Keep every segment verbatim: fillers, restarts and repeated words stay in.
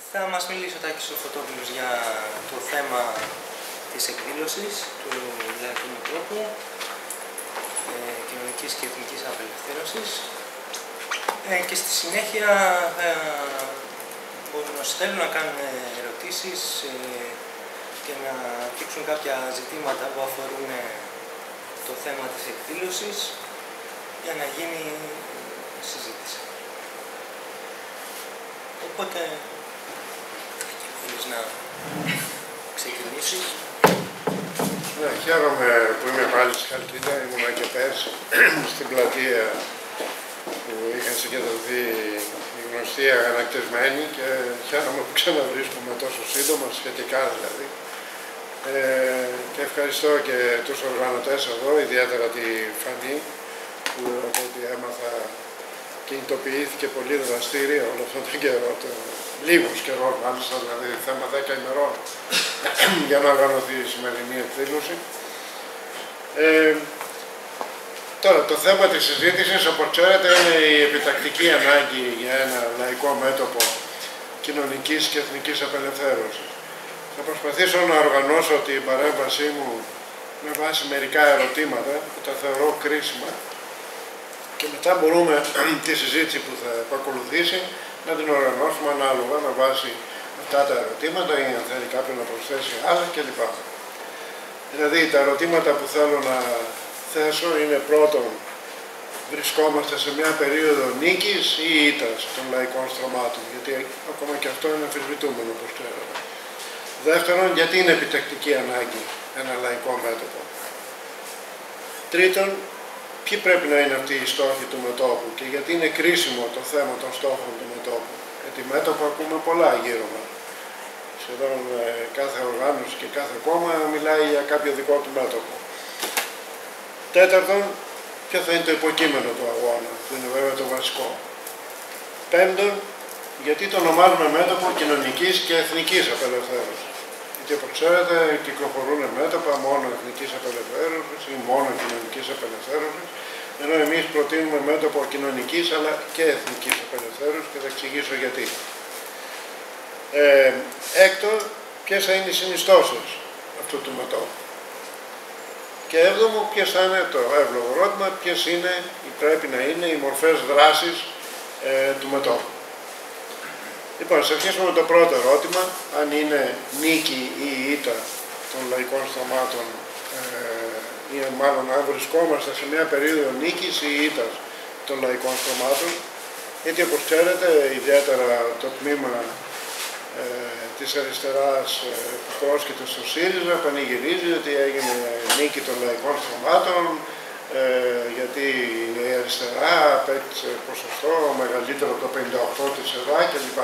Θα μας μιλήσει ο Τάκης ο Φωτόπουλος για το θέμα της εκδήλωσης του Λαϊκού Μετώπου, ε, κοινωνικής και εθνικής απελευθέρωσης, ε, και στη συνέχεια θα μπορούν όσοι θέλουν να κάνουν ερωτήσεις ε, και να δείξουν κάποια ζητήματα που αφορούν το θέμα της εκδήλωσης για να γίνει συζήτηση. Οπότε, θέλεις να ξεκινήσεις? Ναι, χαίρομαι που είμαι πάλι στη Χαλκίδα. Ήμουνα και πέρσι στην πλατεία που είχαν συγκεντρωθεί οι γνωστοί αγανακτισμένοι και χαίρομαι που ξαναβρίσκομαι τόσο σύντομα, σχετικά δηλαδή. Ε, και ευχαριστώ και τους οργανωτές εδώ, ιδιαίτερα τη Φανή, που από ό,τι έμαθα κινητοποιήθηκε πολύ δραστήρια όλο αυτόν τον καιρό, το, λίγος καιρό μάλιστα, δηλαδή θέμα δέκα ημερών, για να οργανωθεί η σημερινή εκδήλωση. Ε, τώρα, το θέμα της συζήτησης, όπως ξέρετε, είναι η επιτακτική ανάγκη για ένα λαϊκό μέτωπο κοινωνικής και εθνικής απελευθέρωσης. Θα προσπαθήσω να οργανώσω την παρέμβασή μου με βάση μερικά ερωτήματα που τα θεωρώ κρίσιμα και μετά μπορούμε τη συζήτηση που θα ακολουθήσει να την οργανώσουμε ανάλογα με βάση αυτά τα ερωτήματα ή αν θέλει κάποιον να προσθέσει άλλα κλπ. Δηλαδή τα ερωτήματα που θέλω να θέσω είναι πρώτον, βρισκόμαστε σε μια περίοδο νίκης ή ήττας των λαϊκών στρωμάτων, γιατί ακόμα και αυτό είναι αμφισβητούμενο όπως ξέρετε. Δεύτερον, γιατί είναι επιτακτική ανάγκη ένα λαϊκό μέτωπο. Τρίτον, ποιοι πρέπει να είναι αυτοί οι στόχοι του μετώπου και γιατί είναι κρίσιμο το θέμα των στόχων του μετώπου. Γιατί μέτωπο ακούμε πολλά γύρω μας. Σχεδόν ε, κάθε οργάνωση και κάθε κόμμα μιλάει για κάποιο δικό του μέτωπο. Τέταρτον, ποιο θα είναι το υποκείμενο του αγώνα, που είναι βέβαια το βασικό. Πέμπτον, γιατί το ονομάζουμε μέτωπο κοινωνικής και εθνικής απελευθέρωσης. Γιατί όπως ξέρετε κυκλοφορούν μέτωπα μόνο εθνικής απελευθέρωσης ή μόνο κοινωνικής απελευθέρωσης, ενώ εμείς προτείνουμε μέτωπο κοινωνικής αλλά και εθνικής απελευθέρωσης και θα εξηγήσω γιατί. Ε, έκτο, ποιες θα είναι οι συνιστώσεις αυτού του μετώπου. Και έβδομο, ποιες θα είναι το εύλογο ερώτημα, ποιες είναι ή πρέπει να είναι οι μορφές δράσης ε, του μετώπου. Λοιπόν, σε αρχίσουμε με το πρώτο ερώτημα, αν είναι νίκη ή ήττα των λαϊκών στρωμάτων, ε, ή μάλλον αν βρισκόμαστε σε μια περίοδο νίκης ή ήττας των λαϊκών στρωμάτων, γιατί όπως ξέρετε, ιδιαίτερα το τμήμα ε, της αριστεράς ε, που πρόσκειται στο ΣΥΡΙΖΑ πανηγυρίζει ότι έγινε νίκη των λαϊκών στρωμάτων, Ε, γιατί η αριστερά απέκτησε ποσοστό μεγαλύτερο από το πενήντα οκτώ τοις εκατό κλπ.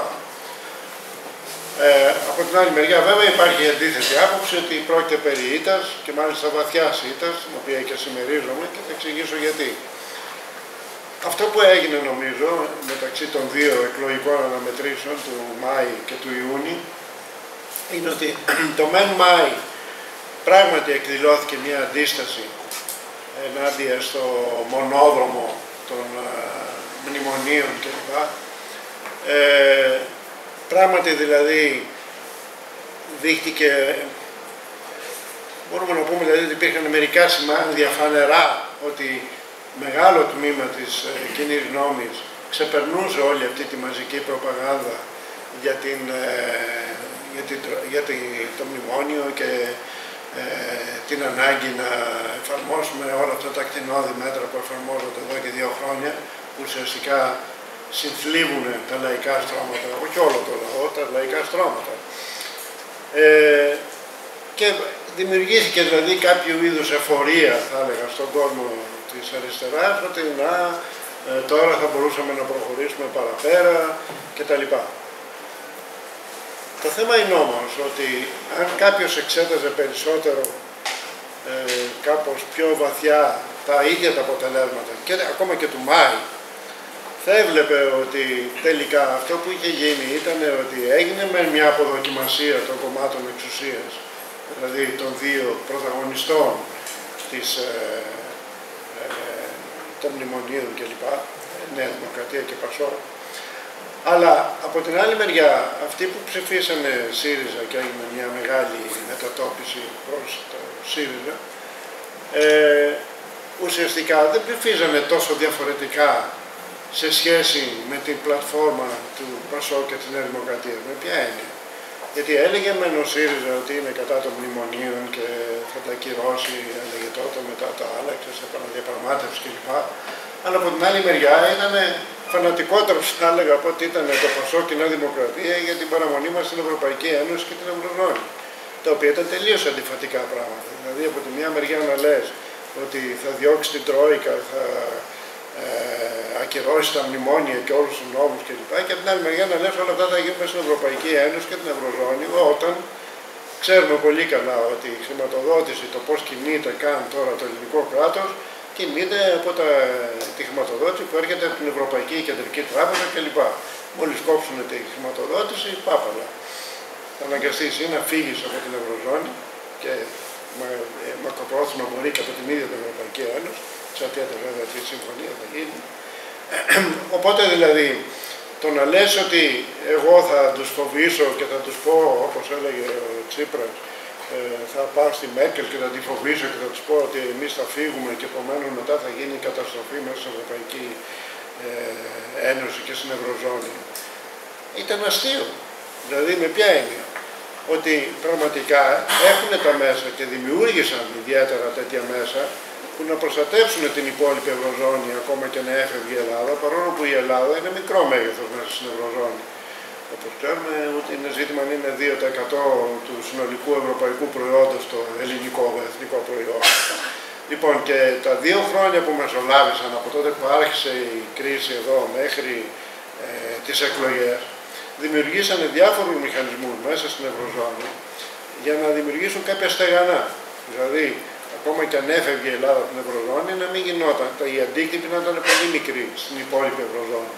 Ε, από την άλλη μεριά βέβαια υπάρχει η αντίθετη άποψη ότι πρόκειται περί ήττας και μάλιστα βαθιάς ήττας, την οποία και συμμερίζομαι και θα εξηγήσω γιατί. Αυτό που έγινε νομίζω μεταξύ των δύο εκλογικών αναμετρήσεων του Μάη και του Ιούνιου είναι ότι το μεν Μάη πράγματι εκδηλώθηκε μια αντίσταση ενάντια στο μονόδρομο των uh, μνημονίων κλπ. Ε, πράγματι δηλαδή δείχτηκε, μπορούμε να πούμε δηλαδή ότι υπήρχαν μερικά σημάδια φανερά ότι μεγάλο τμήμα της uh, κοινής γνώμης ξεπερνούσε όλη αυτή τη μαζική προπαγάνδα για, την, uh, για, την, για την, το μνημόνιο και Ε, την ανάγκη να εφαρμόσουμε όλα αυτά τα κτηνώδη μέτρα που εφαρμόζονται εδώ και δύο χρόνια, που ουσιαστικά συνθλίβουν τα λαϊκά στρώματα, όχι όλο το λαό, τα λαϊκά στρώματα. Ε, και δημιουργήθηκε δηλαδή κάποιο είδους εφορία, θα έλεγα, στον κόσμο της αριστεράς, ότι να, ε, τώρα θα μπορούσαμε να προχωρήσουμε παραπέρα κτλ. Το θέμα είναι όμως ότι αν κάποιος εξέταζε περισσότερο, ε, κάπως πιο βαθιά τα ίδια τα αποτελέσματα και ακόμα και του Μάη, θα έβλεπε ότι τελικά αυτό που είχε γίνει ήταν ότι έγινε με μια αποδοκιμασία των κομμάτων εξουσίας, δηλαδή των δύο πρωταγωνιστών της, ε, ε, των μνημονίων κλπ, Νέα Δημοκρατία και Πασόκ, Αλλά από την άλλη μεριά, αυτοί που ψηφίσανε ΣΥΡΙΖΑ και έγινε μια μεγάλη μετατόπιση προς το ΣΥΡΙΖΑ, ε, ουσιαστικά δεν ψηφίζανε τόσο διαφορετικά σε σχέση με την πλατφόρμα του ΠΑΣΟΚ και της Νέας Δημοκρατίας. Με ποια έννοια? Γιατί έλεγε μεν ο ΣΥΡΙΖΑ ότι είναι κατά των μνημονίων και θα τα ακυρώσει, έλεγε τότε, μετά τα άλλαξε σε επαναδιαπραγμάτευση κλπ. Αλλά από την άλλη μεριά ήταν φανατικότερο, θα έλεγα, από ότι ήταν το ΠΑΣΟΚ και η Νέα Δημοκρατία για την παραμονή μας στην Ευρωπαϊκή Ένωση και την Ευρωζώνη. Τα οποία ήταν τελείως αντιφατικά πράγματα. Δηλαδή, από τη μια μεριά να λες ότι θα διώξει την Τρόικα, θα ε, ακυρώσει τα μνημόνια και όλους τους νόμους κλπ. Και, και από την άλλη μεριά να λες όλα αυτά θα γίνουν στην Ευρωπαϊκή Ένωση και την Ευρωζώνη, όταν ξέρουμε πολύ καλά ότι η χρηματοδότηση, το πώς κινείται καν τώρα το ελληνικό κράτος, κινείται από τα, τη χρηματοδότηση που έρχεται από την Ευρωπαϊκή Κεντρική Τράπεζα κλπ. Μόλις κόψουν τη χρηματοδότηση, πάπαλα. Θα αναγκαστεί εσύ να φύγεις από την Ευρωζώνη και μα, ε, μακροπρόθεσμα μπορεί και από την ίδια την Ευρωπαϊκή Ένωση, εξαρτάται βέβαια τι συμφωνία θα γίνει. Οπότε δηλαδή, το να λες ότι εγώ θα τους φοβήσω και θα τους πω, όπως έλεγε ο Τσίπρας, ε, θα πάω στη Μέρκελ και θα τη φοβήσω και θα τους πω ότι εμείς θα φύγουμε και επομένως μετά θα γίνει καταστροφή μέσα στην Ευρωπαϊκή ε, Ένωση και στην Ευρωζώνη. Ήταν αστείο. Δηλαδή με ποια έννοια? Ότι πραγματικά έχουν τα μέσα και δημιούργησαν ιδιαίτερα τέτοια μέσα που να προστατεύσουν την υπόλοιπη Ευρωζώνη ακόμα και να έφευγε η Ελλάδα, παρόλο που η Ελλάδα είναι μικρό μέγεθος μέσα στην Ευρωζώνη. Όπως ξέρουμε, ούτε είναι ζήτημα αν είναι δύο τοις εκατό του συνολικού ευρωπαϊκού προϊόντος το ελληνικό εθνικό προϊόν. Λοιπόν, και τα δύο χρόνια που μεσολάβησαν από τότε που άρχισε η κρίση εδώ μέχρι ε, τις εκλογές, δημιουργήσανε διάφορους μηχανισμούς μέσα στην Ευρωζώνη για να δημιουργήσουν κάποια στεγανά. Δηλαδή, ακόμα και αν έφευγε η Ελλάδα από την Ευρωζώνη, να μην γινόταν. Η αντίκτυπη να ήταν πολύ μικρή στην υπόλοιπη Ευρωζώνη.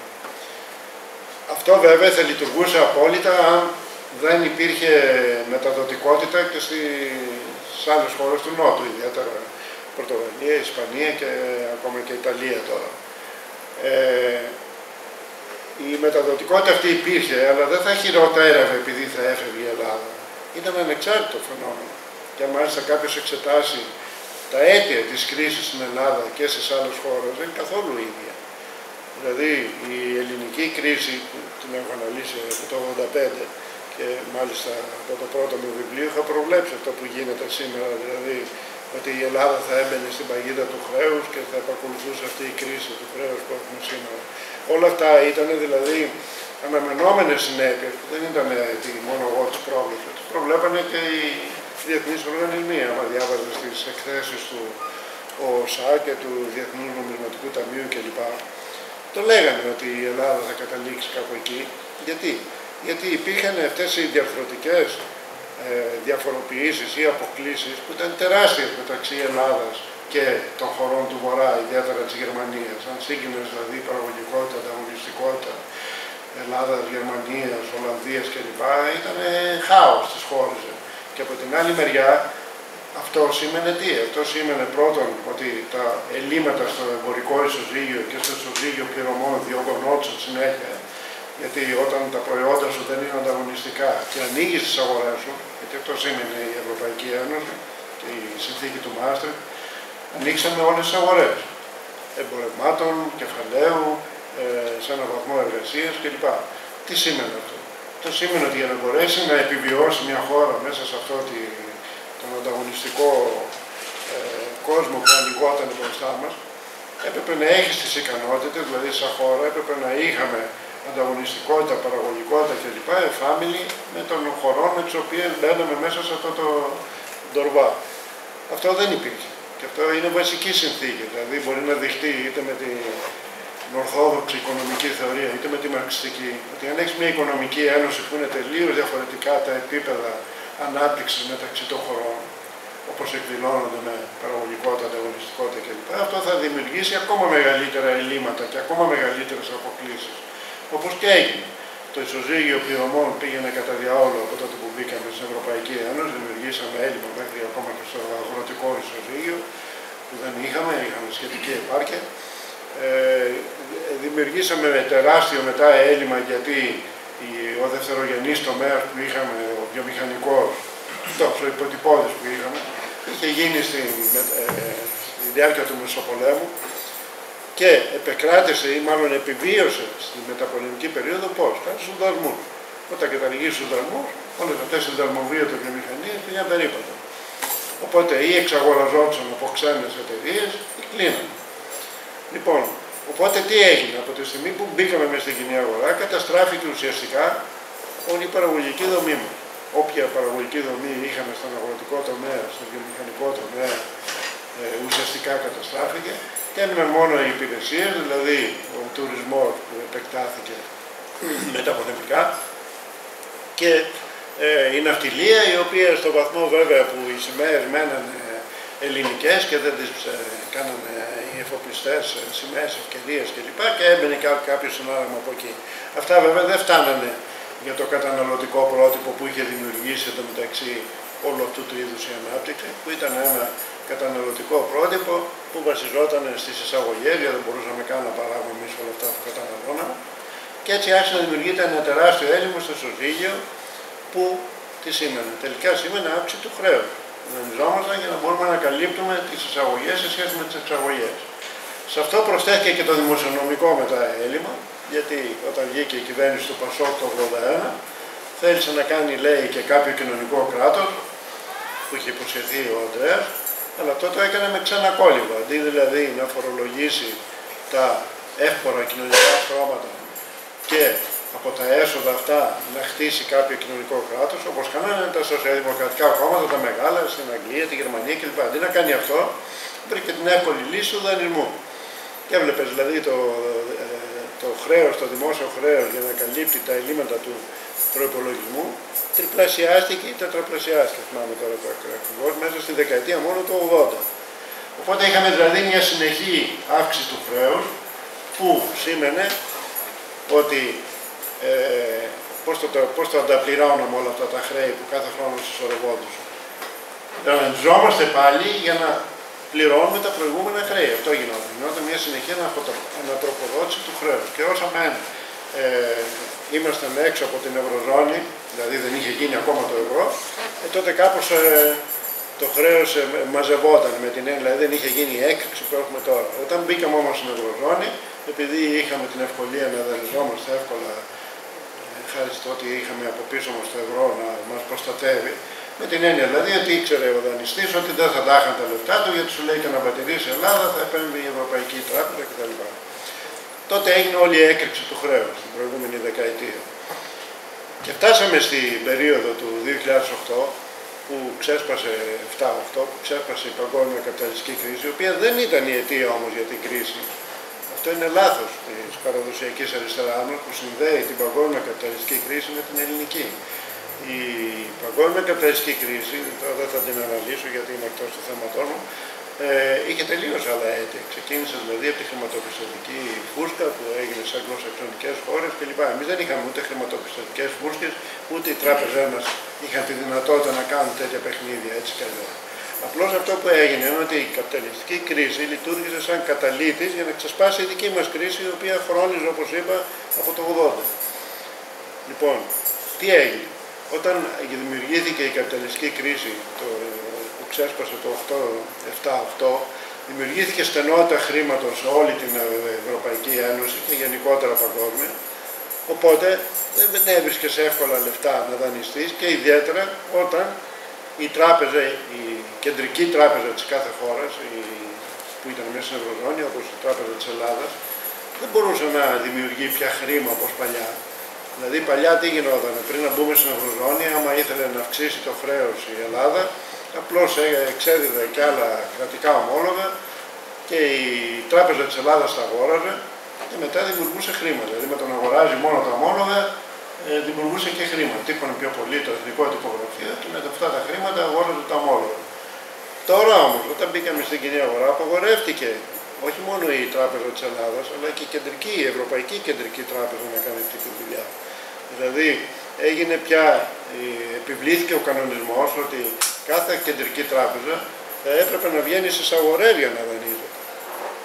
Αυτό βέβαια θα λειτουργούσε απόλυτα αν δεν υπήρχε μεταδοτικότητα και στις άλλες χώρες του Νότου, ιδιαίτερα Πορτογαλία, Ισπανία και ακόμα και Ιταλία τώρα. Ε, η μεταδοτικότητα αυτή υπήρχε, αλλά δεν θα χειροτέρευε επειδή θα έφευγε η Ελλάδα. Ήταν ανεξάρτητο φαινόμενο. Και μάλιστα κάποιος εξετάσει τα αίτια της κρίσης στην Ελλάδα και στις άλλες χώρες, δεν είναι καθόλου ίδια. Δηλαδή η ελληνική κρίση που την έχω αναλύσει από το ογδόντα πέντε και μάλιστα από το πρώτο μου βιβλίο είχα προβλέψει αυτό που γίνεται σήμερα, δηλαδή ότι η Ελλάδα θα έμπαινε στην παγίδα του χρέους και θα επακολουθούσε αυτή η κρίση του χρέους που έχουμε σήμερα. Όλα αυτά ήταν δηλαδή αναμενόμενες συνέπειες που δεν ήταν μόνο εγώ τις πρόβλεψα, τις προβλέπανε και οι διεθνείς οργανισμοί. Άμα διάβαζε στις εκθέσεις του ΟΣΑ και του Διεθνούς Νομισματικού Ταμείου κλπ. Το λέγανε ότι η Ελλάδα θα καταλήξει κάπου εκεί. Γιατί? Γιατί υπήρχαν αυτές οι διαφορετικές ε, διαφοροποιήσεις ή αποκλίσεις που ήταν τεράστιες μεταξύ Ελλάδας και των χωρών του Βορρά, ιδιαίτερα της Γερμανίας. Αν σύγκρινες δηλαδή παραγωγικότητα, ανταγωνιστικότητα, Ελλάδας, Γερμανίας, Ολλανδίας κλπ. Ήταν χάος στις χώρες. Και από την άλλη μεριά, αυτό σήμαινε τι? Αυτό σήμαινε πρώτον ότι τα ελλείμματα στο εμπορικό ισοζύγιο και στο ισοζύγιο πληρωμών διωγγωνόντουσαν συνέχεια. Γιατί όταν τα προϊόντα σου δεν είναι ανταγωνιστικά και ανοίγεις τις αγορές σου, γιατί αυτό σήμαινε η Ευρωπαϊκή Ένωση και η συνθήκη του Μάστριχτ, ανοίξαμε όλες τις αγορές εμπορευμάτων, κεφαλαίου, ε, σε έναν βαθμό εργασίας κλπ. Τι σήμαινε αυτό? Αυτό σήμαινε ότι για να μπορέσει να επιβιώσει μια χώρα μέσα σε αυτό τη, τον ανταγωνιστικό ε, κόσμο που ανοιγόταν μπροστά μας, έπρεπε να έχεις τις ικανότητες, δηλαδή σαν χώρα έπρεπε να είχαμε ανταγωνιστικότητα, παραγωγικότητα κλπ. Εφάμιλη με των χωρών με τις οποίες μπαίναμε μέσα σε αυτό το ντορβά. Αυτό δεν υπήρχε. Και αυτό είναι βασική συνθήκη. Δηλαδή μπορεί να δειχτεί είτε με την ορθόδοξη οικονομική θεωρία είτε με τη μαρξιστική, ότι αν έχεις μια οικονομική ένωση που είναι τελείως διαφορετικά τα επίπεδα ανάπτυξης μεταξύ των χωρών, όπως εκδηλώνονται με παραγωγικότητα, ανταγωνιστικότητα κλπ. Αυτό θα δημιουργήσει ακόμα μεγαλύτερα ελλείμματα και ακόμα μεγαλύτερες αποκλίσεις. Όπως και έγινε. Το ισοζύγιο πληρωμών πήγαινε κατά διαόλου από τότε που μπήκαμε στην Ευρωπαϊκή Ένωση, δημιουργήσαμε έλλειμμα μέχρι ακόμα και στο αγροτικό ισοζύγιο που δεν είχαμε, είχαμε σχετική επάρκεια. Ε, δημιουργήσαμε τεράστιο μετά έλλειμμα, γιατί ο δευτερογενής τομέας που είχαμε, ο βιομηχανικός, το υποτυπώδες που είχαμε, είχε γίνει στη, με, ε, στη διάρκεια του Μεσοπολέμου και επεκράτησε ή μάλλον επιβίωσε στη μεταπολεμική περίοδο πώς, χάρη στους δασμούς. Όταν καταργήσει τους δασμούς, όλες αυτές οι δασμοβίωτες βιομηχανίες πήγαν περίπατο. Οπότε ή εξαγοραζόντουσαν από ξένες εταιρείες ή κλείναν. Λοιπόν, οπότε τι έγινε, από τη στιγμή που μπήκαμε μες στην κοινή αγορά, καταστράφηκε ουσιαστικά όλη η παραγωγική δομή μας. Όποια παραγωγική δομή είχαμε στον αγροτικό τομέα, στον βιομηχανικό τομέα, ε, ουσιαστικά καταστράφηκε και έμειναν μόνο οι υπηρεσίες, δηλαδή ο τουρισμός που επεκτάθηκε μεταπολεμικά και ε, η ναυτιλία, η οποία στον βαθμό βέβαια που οι σημαίες μένανε ελληνικές και δεν τις ε, κάνανε οι εφοπλιστές ε, σημαίες ευκαιρίες κλπ. Και, και έμπαινε κάποιο συνάγραμμα από εκεί. Αυτά βέβαια δεν φτάνανε για το καταναλωτικό πρότυπο που είχε δημιουργήσει εντωμεταξύ όλου αυτού του είδους η ανάπτυξη, που ήταν ένα καταναλωτικό πρότυπο που βασιζόταν στις εισαγωγές, γιατί δεν μπορούσαμε καν να παράγουμε εμείς όλα αυτά που καταναλώναμε. Και έτσι άρχισε να δημιουργείται ένα τεράστιο έλλειμμα στο ισοζύγιο που τι σήμαινε. Τελικά σήμαινε αύξηση του χρέους. Δανειζόμασταν για να μπορούμε να καλύπτουμε τις εισαγωγές σε σχέση με τις εξαγωγές. Σε αυτό προσθέθηκε και το δημοσιονομικό μετά έλλειμμα, γιατί όταν βγήκε η κυβέρνηση του Πασόκ το ογδόντα ένα, θέλησε να κάνει, λέει, και κάποιο κοινωνικό κράτος, που είχε υποσχεθεί ο Ανδρέας, αλλά αυτό το έκανε με ξένα κόλληβα. Αντί δηλαδή να φορολογήσει τα εύπορα κοινωνικά στρώματα και από τα έσοδα αυτά να χτίσει κάποιο κοινωνικό κράτος, όπως κάνανε τα σοσιαλδημοκρατικά κόμματα, τα μεγάλα, στην Αγγλία, τη Γερμανία κλπ. Αντί να κάνει αυτό, βρήκε την εύκολη λύση του δανεισμού. Και έβλεπες δηλαδή το, το χρέος, το δημόσιο χρέος για να καλύπτει τα ελλείμματα του προϋπολογισμού, τριπλασιάστηκε ή τετραπλασιάστηκε, θυμάμαι τώρα το ακριβώς, μέσα στη δεκαετία μόνο το ογδόντα. Οπότε είχαμε δηλαδή μια συνεχή αύξηση του χρέους, που σήμαινε ότι ε, πώς, το, πώς το ανταπληρώναμε όλα αυτά τα χρέη που κάθε χρόνο συσσωρευόντουσαν. Δανειζόμαστε πάλι για να πληρώνουμε τα προηγούμενα χρέη. Αυτό γινόταν. Γινόταν μια συνεχή ανατροφοδότηση του χρέους. Και όσο μεν ε, ήμασταν έξω από την Ευρωζώνη, δηλαδή δεν είχε γίνει ακόμα το ευρώ, ε, τότε κάπως ε, το χρέος ε, μαζευόταν με την έννοια, δηλαδή δεν είχε γίνει η έκρηξη που έχουμε τώρα. Όταν μπήκαμε όμως στην Ευρωζώνη, επειδή είχαμε την ευκολία να δανειζόμαστε εύκολα, ε, χάρη στο ότι είχαμε από πίσω μας το ευρώ να μας προστατεύει, με την έννοια δηλαδή ότι ήξερε ο δανειστής ότι δεν θα τα είχαν τα λεφτά του, γιατί σου λέει και να πατηρήσει η Ελλάδα θα επέμβει η Ευρωπαϊκή Τράπεζα κτλ. Τότε έγινε όλη η έκρηξη του χρέους την προηγούμενη δεκαετία. Και φτάσαμε στην περίοδο του δύο χιλιάδες οκτώ, που ξέσπασε επτά οκτώ, που ξέσπασε η παγκόσμια καπιταλιστική κρίση, η οποία δεν ήταν η αιτία όμως για την κρίση. Αυτό είναι λάθος της παραδοσιακής αριστεράς μας, που συνδέει την παγκόσμια καπιταλιστική κρίση με την ελληνική. Η παγκόσμια καπιταλιστική κρίση, τώρα δεν θα την αναλύσω γιατί είναι εκτός του θέματός μου, ε, είχε τελείως άλλα αίτια. Ξεκίνησε δηλαδή από τη χρηματοπιστωτική φούσκα που έγινε σε αγγλοσαξονικές χώρες κλπ. Εμείς δεν είχαμε ούτε χρηματοπιστωτικές φούσκες, ούτε οι τράπεζές μας είχαν τη δυνατότητα να κάνουν τέτοια παιχνίδια έτσι κι αλλιώς. Απλώς αυτό που έγινε είναι ότι η καπιταλιστική κρίση λειτουργήσε σαν καταλύτης για να ξεσπάσει η δική μας κρίση, η οποία χρόνιζε, όπως είπα, από το ογδόντα. Λοιπόν, τι έγινε? Όταν δημιουργήθηκε η καπιταλιστική κρίση, το, που ξέσπασε το επτά οκτώ, δημιουργήθηκε στενότητα χρήματος σε όλη την Ευρωπαϊκή Ένωση και γενικότερα παγκόσμια, οπότε δεν έβρισκες εύκολα λεφτά να δανειστείς και ιδιαίτερα όταν η τράπεζα, η κεντρική τράπεζα της κάθε χώρας, η, που ήταν μέσα στην Ευρωζώνη, όπως η Τράπεζα της Ελλάδας, δεν μπορούσε να δημιουργεί πια χρήμα όπως παλιά. Δηλαδή παλιά τι γινόταν, πριν να μπούμε στην Ευρωζώνη, άμα ήθελε να αυξήσει το χρέος η Ελλάδα, απλώς εξέδιδε και άλλα κρατικά ομόλογα και η Τράπεζα της Ελλάδας τα αγόραζε και μετά δημιουργούσε χρήματα. Δηλαδή με το να αγοράζει μόνο τα ομόλογα, ε, δημιουργούσε και χρήματα. Τύπωνε πιο πολύ το εθνικό τυπογραφείο και με αυτά τα χρήματα αγόραζε τα ομόλογα. Τώρα όμως, όταν μπήκαμε στην κοινή αγορά, απαγορεύτηκε όχι μόνο η Τράπεζα της Ελλάδας, αλλά και η κεντρική, η Ευρωπαϊκή Κεντρική Τράπεζα να κάνει αυτή τη δουλειά. Δηλαδή, έγινε πια, επιβλήθηκε ο κανονισμός ότι κάθε κεντρική τράπεζα θα έπρεπε να βγαίνει στις αγορές για να δανείζεται.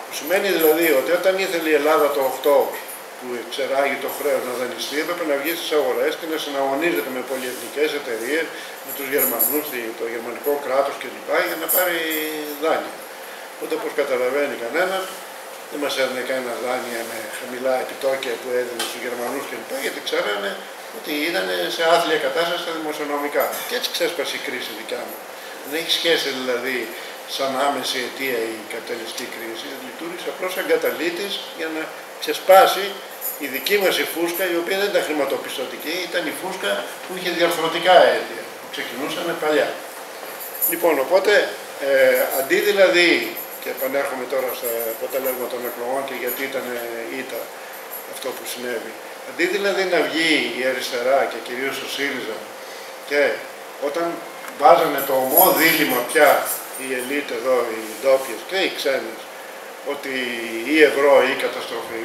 Που σημαίνει δηλαδή ότι όταν ήθελε η Ελλάδα το οκτώ που ξεράγει το χρέος να δανειστεί, έπρεπε να βγει στις αγορές και να συναγωνίζεται με πολυεθνικές εταιρείες, με τους Γερμανούς, το γερμανικό κράτος κλπ. Για να πάρει δάνεια. Οπότε, όπως καταλαβαίνει κανένας, δεν μας έδινε κανένα δάνεια με χαμηλά επιτόκια που έδινε στους Γερμανούς κλπ. Γιατί ξέρανε ότι ήταν σε άθλια κατάσταση στα δημοσιονομικά. Και έτσι ξέσπασε η κρίση δικιά μου. Δεν έχει σχέση δηλαδή σαν άμεση αιτία η καπιταλιστική κρίση. Λειτουργήσε απλώς σαν καταλύτης για να ξεσπάσει η δική μας η φούσκα, η οποία δεν ήταν χρηματοπιστωτική, ήταν η φούσκα που είχε διαρθρωτικά αίτια. Ξεκινούσαμε παλιά. Λοιπόν, οπότε ε, αντί δηλαδή, και επανέρχομαι τώρα στο αποτέλεσμα των εκλογών και γιατί ήταν ήττα αυτό που συνέβη, αντί δηλαδή να βγει η αριστερά και κυρίως ο ΣΥΡΙΖΑ και όταν βάζανε το ομό δίλημμα πια η ελίτ εδώ, οι ντόπιες και οι ξένες, ότι η ευρώ ή η καταστροφή,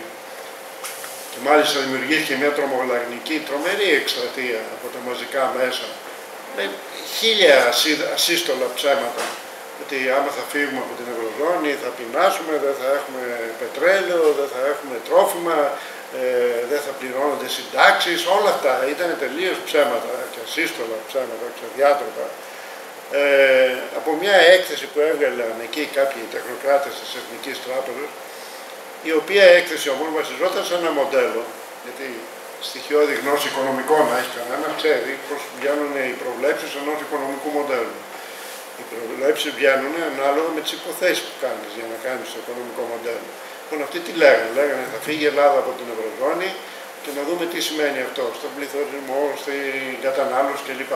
και μάλιστα δημιουργήθηκε μια τρομολαγνική, τρομερή εκστρατεία από τα μαζικά μέσα, με χίλια ασύστολα ψέματα, ότι άμα θα φύγουμε από την Ευρωζώνη θα πεινάσουμε, δεν θα έχουμε πετρέλαιο, δεν θα έχουμε τρόφιμα, ε, δεν θα πληρώνονται συντάξεις, όλα αυτά ήταν τελείως ψέματα και ασύστολα ψέματα, ξεδιάτροπα. Ε, από μια έκθεση που έβγαλαν εκεί κάποιοι τεχνοκράτες της Εθνικής Τράπεζας, η οποία έκθεση όμως βασιζόταν σε ένα μοντέλο, γιατί στοιχειώδη γνώση οικονομικών να έχει κανένα, ξέρει πώς βγαίνουν οι προβλέψεις ενός οικονομικού μοντέλου. Οι προβλέψεις βγαίνουν ανάλογα με τις υποθέσεις που κάνεις για να κάνεις το οικονομικό μοντέλο. Λοιπόν, αυτοί τι λέγανε, λέγανε θα φύγει η Ελλάδα από την Ευρωζώνη και να δούμε τι σημαίνει αυτό στον πληθωρισμό, στην κατανάλωση κλπ.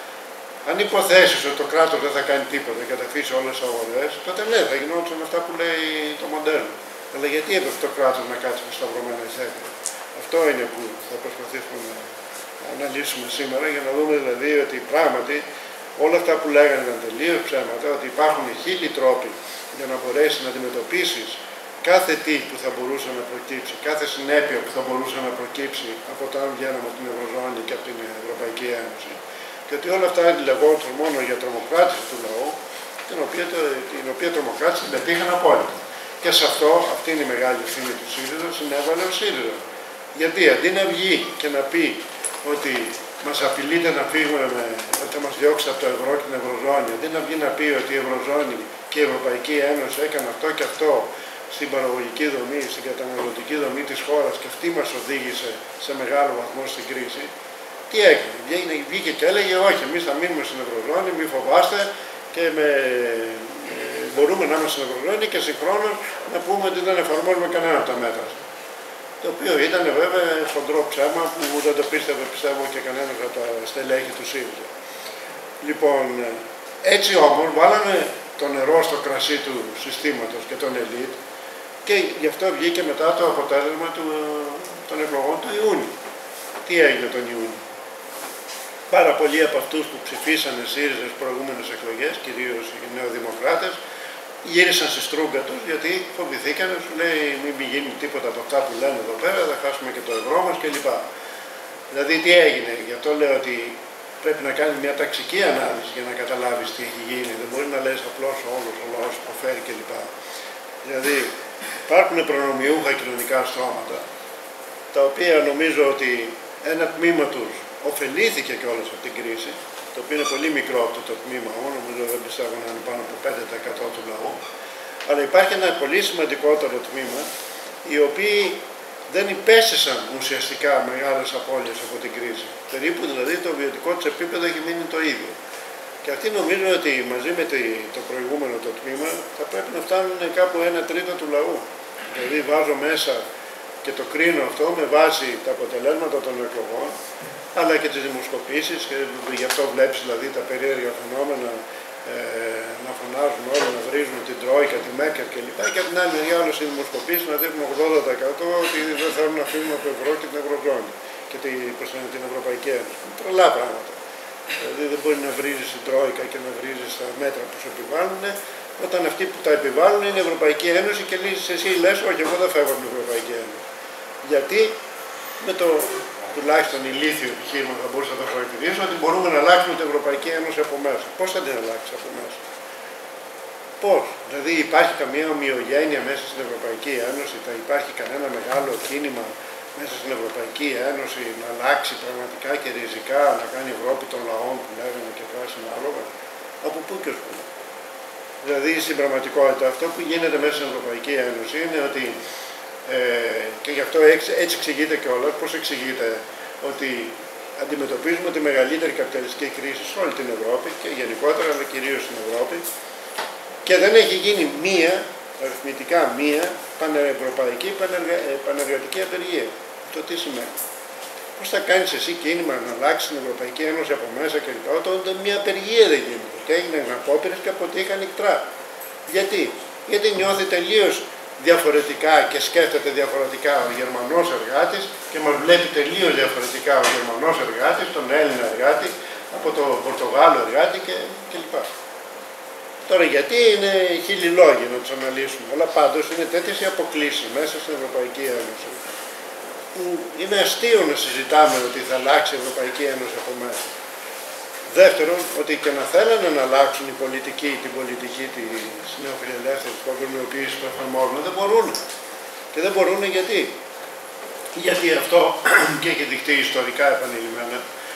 Αν υποθέσεις ότι το κράτος δεν θα κάνει τίποτα και θα αφήσει όλες τις αγορές, τότε ναι, θα γινόντουσαν αυτά που λέει το μοντέλο. Αλλά γιατί έπρεπε το κράτος να κάτσει με σταυρωμένα χέρια. Αυτό είναι που θα προσπαθήσουμε να αναλύσουμε σήμερα για να δούμε δηλαδή ότι πράγματι όλα αυτά που λέγανε ήταν τελείως ψέματα, ότι υπάρχουν χίλιοι τρόποι για να μπορέσει να αντιμετωπίσεις κάθε τι που θα μπορούσε να προκύψει, κάθε συνέπεια που θα μπορούσε να προκύψει από όταν βγαίναμε από την Ευρωζώνη και από την Ευρωπαϊκή Ένωση. Και ότι όλα αυτά λεγόντουσαν μόνο για τρομοκράτηση του λαού, την οποία, την οποία τρομοκράτηση πετύχαν απόλυτα. Και σε αυτό, αυτή είναι η μεγάλη ευθύνη του ΣΥΡΙΖΑ, συνέβαλε ο ΣΥΡΙΖΑ. Γιατί αντί να βγει και να πει ότι μας απειλείται να φύγουμε, με, ότι θα μας διώξει από το ευρώ και την Ευρωζώνη, αντί να βγει να πει ότι η Ευρωζώνη και η Ευρωπαϊκή Ένωση έκανε αυτό και αυτό στην παραγωγική δομή, στην καταναλωτική δομή της χώρας και αυτή μας οδήγησε σε μεγάλο βαθμό στην κρίση, τι έκανε, βγήκε και έλεγε όχι, εμείς θα μείνουμε στην Ευρωζώνη, μη φοβάστε και με, ε, μπορούμε να είμαστε στην Ευρωζώνη και συγχρόνως να πούμε ότι δεν εφαρμόζουμε κανένα από τα μέτρα. Το οποίο ήταν βέβαια χοντρό ψέμα που δεν το πίστευε, πιστεύω, και κανένας από τα στελέχη του ΣΥΡΙΖΑ. Λοιπόν, έτσι όμως βάλαμε το νερό στο κρασί του συστήματος και των ελίτ και γι' αυτό βγήκε μετά το αποτέλεσμα του, των εκλογών του Ιούνιου. Τι έγινε τον Ιούνιο? Πάρα πολλοί από αυτούς που ψηφίσανε ΣΥΡΙΖΑ στις προηγούμενες εκλογές, κυρίως οι νεοδημοκράτες, γύρισαν στη στρούγκα τους γιατί φοβηθήκαν, σου λέει μην γίνει τίποτα από αυτά που λένε εδώ πέρα, θα χάσουμε και το ευρώ μας κλπ. Δηλαδή τι έγινε, γι' αυτό λέω ότι πρέπει να κάνεις μια ταξική ανάλυση για να καταλάβεις τι έχει γίνει, δεν μπορεί να λες απλώς όλος ο λαός υποφέρει κλπ. Δηλαδή υπάρχουν προνομιούχα κοινωνικά στρώματα, τα οποία νομίζω ότι ένα τμήμα τους ωφελήθηκε κιόλας από την κρίση, το οποίο είναι πολύ μικρό αυτό το τμήμα, νομίζω δεν πιστεύω να είναι πάνω από πέντε τοις εκατό του λαού, αλλά υπάρχει ένα πολύ σημαντικότερο τμήμα, οι οποίοι δεν υπέστησαν ουσιαστικά μεγάλες απώλειες από την κρίση. Περίπου δηλαδή το βιωτικό τους επίπεδο έχει μείνει το ίδιο. Και αυτοί νομίζουν ότι μαζί με το προηγούμενο το τμήμα θα πρέπει να φτάνουν κάπου ένα τρίτο του λαού. Δηλαδή βάζω μέσα και το κρίνω αυτό με βάση τα αποτελέσματα των εκλογών, αλλά και τις δημοσκοπήσεις, και γι' αυτό βλέπεις δηλαδή τα περίεργα φαινόμενα ε, να φωνάζουν όλοι, να βρίζουν την Τρόικα, τη Μέρκελ κλπ. Και από την άλλη μεριά όλες οι δημοσκοπήσεις να δείχνουν ογδόντα τοις εκατό ότι δεν θέλουν να φύγουν από το ευρώ και την Ευρωζώνη και την, την Ευρωπαϊκή Ένωση. Είναι τρελά πράγματα. Δηλαδή δεν μπορεί να βρίζεις την Τρόικα και να βρίζεις τα μέτρα που σου επιβάλλουν, όταν αυτοί που τα επιβάλλουν είναι η Ευρωπαϊκή Ένωση και εσύ λες, όχι, εγώ δεν φεύγω από την Ευρωπαϊκή Ένωση. Γιατί με το τουλάχιστον ηλίθιο επιχείρημα θα μπορούσα να το χαρακτηρίσω ότι μπορούμε να αλλάξουμε την Ευρωπαϊκή Ένωση από μέσα. Πώς θα την αλλάξει από μέσα? Πώς? Δηλαδή υπάρχει καμία ομοιογένεια μέσα στην Ευρωπαϊκή Ένωση, θα υπάρχει κανένα μεγάλο κίνημα μέσα στην Ευρωπαϊκή Ένωση να αλλάξει πραγματικά και ριζικά, να κάνει Ευρώπη των λαών που λέγανε και πράσινα άλογα? Από πού και ως πού? Δηλαδή στην πραγματικότητα αυτό που γίνεται μέσα στην Ευρωπαϊκή Ένωση είναι ότι, ε, και γι' αυτό έτσι, έτσι εξηγείται κιόλας, πώς εξηγείται ότι αντιμετωπίζουμε τη μεγαλύτερη καπιταλιστική κρίση σε όλη την Ευρώπη και γενικότερα, αλλά κυρίως στην Ευρώπη, και δεν έχει γίνει μία, αριθμητικά μία, πανευρωπαϊκή πανεργατική απεργία. Το τι σημαίνει? Πώς θα κάνεις εσύ κίνημα να αλλάξει την Ευρωπαϊκή Ένωση από μέσα κλπ. Όταν μια απεργία δεν γίνεται. Και έγιναν απόπειρες και αποτύχαν νυχτρά. Γιατί? Γιατί νιώθει τελείως διαφορετικά και σκέφτεται διαφορετικά ο Γερμανός εργάτης και μας βλέπει τελείως διαφορετικά ο Γερμανός εργάτης, τον Έλληνα εργάτη, από τον Πορτογάλο εργάτη κλπ. Τώρα γιατί είναι χίλιοι λόγοι να τους αναλύσουμε, αλλά πάντως είναι τέτοιες οι αποκλίσεις μέσα στην Ευρωπαϊκή Ένωση που είναι αστείο να συζητάμε ότι θα αλλάξει η Ευρωπαϊκή Ένωση από μέσα. Δεύτερον, ότι και να θέλανε να αλλάξουν οι πολιτικοί, την πολιτική της νεοφιλελεύθερης παγκοσμιοποίησης που εφαρμόζουν, δεν μπορούν. Και δεν μπορούν γιατί. Γιατί αυτό, και έχει δειχτεί ιστορικά επανειλημμένα,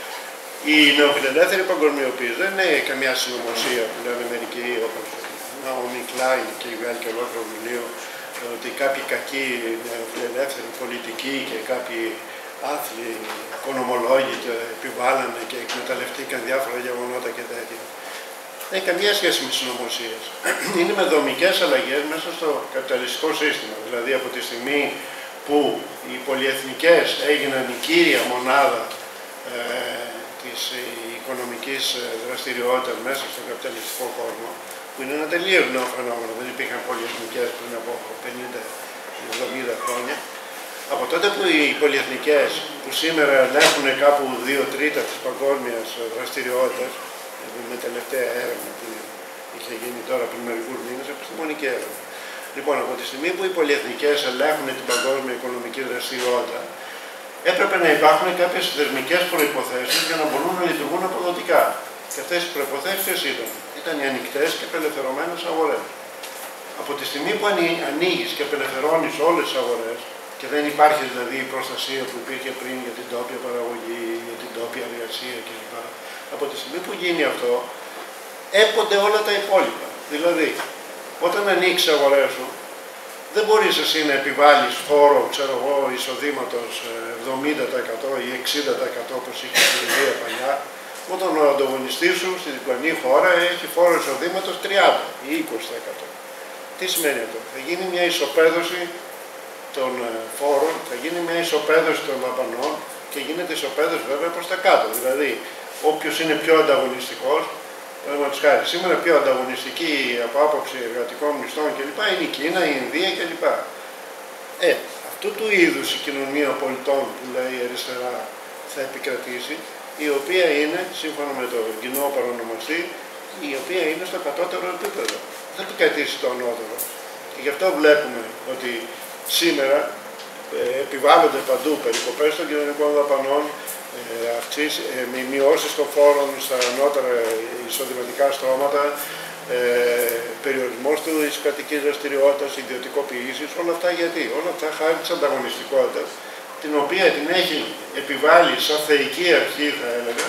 η νεοφιλελεύθερη παγκοσμιοποίηση δεν είναι καμιά συνωμοσία που λένε μερικοί, όπως Ναόμι Κλάιν και η Γάλλη και ολόκληρο βιβλίο, ότι κάποιοι κακοί νεοφιλελεύθεροι πολιτικοί και κάποιοι άθλοι οικονομολόγοι επιβάλλανε και εκμεταλλευτήκαν διάφορα γεγονότα και τέτοια. Δεν έχει καμία σχέση με συνωμοσίες. Είναι με δομικές αλλαγές μέσα στο καπιταλιστικό σύστημα. Δηλαδή από τη στιγμή που οι πολυεθνικές έγιναν η κύρια μονάδα ε, της οικονομικής δραστηριότητας μέσα στον καπιταλιστικό κόσμο, που είναι ένα τελείως νέο φαινόμενο, δεν υπήρχαν πολυεθνικές πριν από πενήντα εβδομήντα χρόνια. Από τότε που οι πολυεθνικές, που σήμερα ελέγχουν κάπου δύο τρίτα της παγκόσμιας δραστηριότητας, με τελευταία έρευνα που είχε γίνει τώρα πριν μερικούς μήνες, επιστημονική έρευνα. Λοιπόν, από τη στιγμή που οι πολυεθνικές ελέγχουν την παγκόσμια οικονομική δραστηριότητα, έπρεπε να υπάρχουν κάποιες θεσμικές προϋποθέσεις για να μπορούν να λειτουργούν αποδοτικά. Και αυτές οι προϋποθέσεις ποιες ήταν? Ήταν οι ανοιχτές και απελευθερωμένες αγορές. Από τη στιγμή που ανοίγεις και απελευθερώνεις όλες τις αγορές, και δεν υπάρχει δηλαδή η προστασία που υπήρχε πριν για την τόπια παραγωγή, για την τόπια εργασία κλπ. Από τη στιγμή που γίνει αυτό, έπονται όλα τα υπόλοιπα. Δηλαδή, όταν ανοίξεις τις αγορές σου, δεν μπορείς εσύ να επιβάλλεις φόρο, ξέρω εγώ, εισοδήματος εβδομήντα τοις εκατό ή εξήντα τοις εκατό όπως είχε στην Ινδία παλιά, όταν ο ανταγωνιστής σου στην διπλανή χώρα έχει φόρο εισοδήματος τριάντα ή είκοσι τοις εκατό. Τι σημαίνει αυτό? Θα γίνει μια ισοπαίδωση των φόρων, θα γίνει μια ισοπαίδωση των δαπανών και γίνεται ισοπαίδωση βέβαια προς τα κάτω. Δηλαδή, όποιος είναι πιο ανταγωνιστικός, παραδείγματος χάρη, σήμερα πιο ανταγωνιστική από άποψη εργατικών μισθών κλπ. Είναι η Κίνα, η Ινδία κλπ. Ε, αυτού του είδους η κοινωνία πολιτών που λέει η αριστερά θα επικρατήσει, η οποία είναι, σύμφωνα με το κοινό παρονομαστή, η οποία είναι στο κατώτερο επίπεδο. Δεν θα επικρατήσει το ανώτερο. Και γι' αυτό βλέπουμε ότι σήμερα ε, επιβάλλονται παντού περικοπές των κοινωνικών δαπανών, ε, αυξήσεις, ε, μειώσεις των φόρων στα ανώτερα εισοδηματικά στρώματα, ε, περιορισμός της κρατικής δραστηριότητας, ιδιωτικοποιήσεις, όλα αυτά γιατί? Όλα αυτά χάρη της ανταγωνιστικότητας, την οποία την έχει επιβάλει σαν θεϊκή αρχή, θα έλεγα,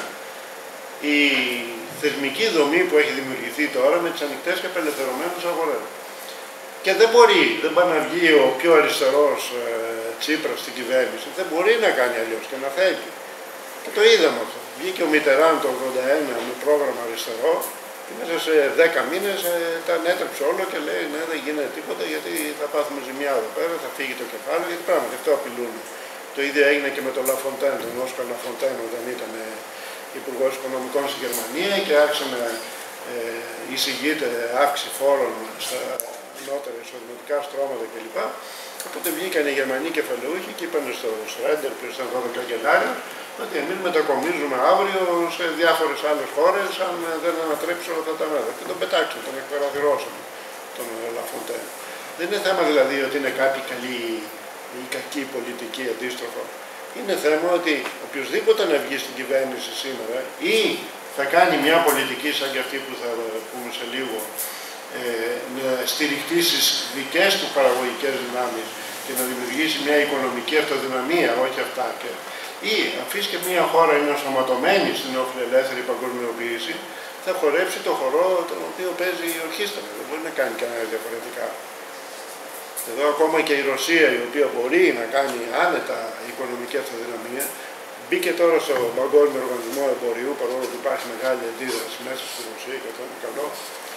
η θεσμική δομή που έχει δημιουργηθεί τώρα με τις ανοιχτές και απελευθερωμένες αγορές. Και δεν μπορεί, δεν πάει να βγει ο πιο αριστερός ε, Τσίπρας στην κυβέρνηση, δεν μπορεί να κάνει αλλιώς και να φεύγει. Και το είδαμε αυτό. Βγήκε ο Μιτεράν το ογδόντα ένα με πρόγραμμα αριστερό και μέσα σε δέκα μήνες ε, τα ανέτρεψε όλο και λέει ναι, δεν γίνεται τίποτα γιατί θα πάθουμε ζημιά εδώ πέρα, θα φύγει το κεφάλαιο, γιατί πράγματι αυτό απειλούν. Το ίδιο έγινε και με τον Λαφοντέν, τον Όσκαρ Λαφοντέν, όταν ήταν ε, Υπουργός Οικονομικών στη Γερμανία και άρχισε να ε, εισηγείται αύξηση φόρων στα ανώτερα εισοδηματικά στρώματα κλπ. Οπότε βγήκαν οι Γερμανοί κεφαλαιούχοι και είπαν στο Σρέντερ, που ήταν δώδεκα Γενάρη, ότι εμείς μετακομίζουμε αύριο σε διάφορες άλλες χώρες αν δεν ανατρέψουν όλα αυτά τα μέτρα. Και τον πετάξαν, τον εκπεραθυρώσαν, τον Λαφοντέν. Δεν είναι θέμα δηλαδή ότι είναι κάποιοι καλοί ή κακοί πολιτικοί αντίστροφα. Είναι θέμα ότι οποιοδήποτε να βγει στην κυβέρνηση σήμερα ή θα κάνει μια πολιτική σαν και αυτή που θα πούμε σε λίγο, ε, να στηριχτεί στις δικές του παραγωγικές δυνάμεις και να δημιουργήσει μια οικονομική αυτοδυναμία, όχι αυτά. Και, ή αφήσει και μια χώρα είναι ενσωματωμένη στην νεοφιλελεύθερη παγκοσμιοποίηση, θα χορέψει το χορό τον οποίο παίζει η ορχήστρα. Δεν μπορεί να κάνει κανένα διαφορετικά. Εδώ ακόμα και η Ρωσία, η οποία μπορεί να κάνει άνετα οικονομική αυτοδυναμία, μπήκε τώρα στο Παγκόσμιο Οργανισμό Εμπορίου, παρόλο που υπάρχει μεγάλη αντίδραση μέσα στη Ρωσία και αυτό είναι καλό.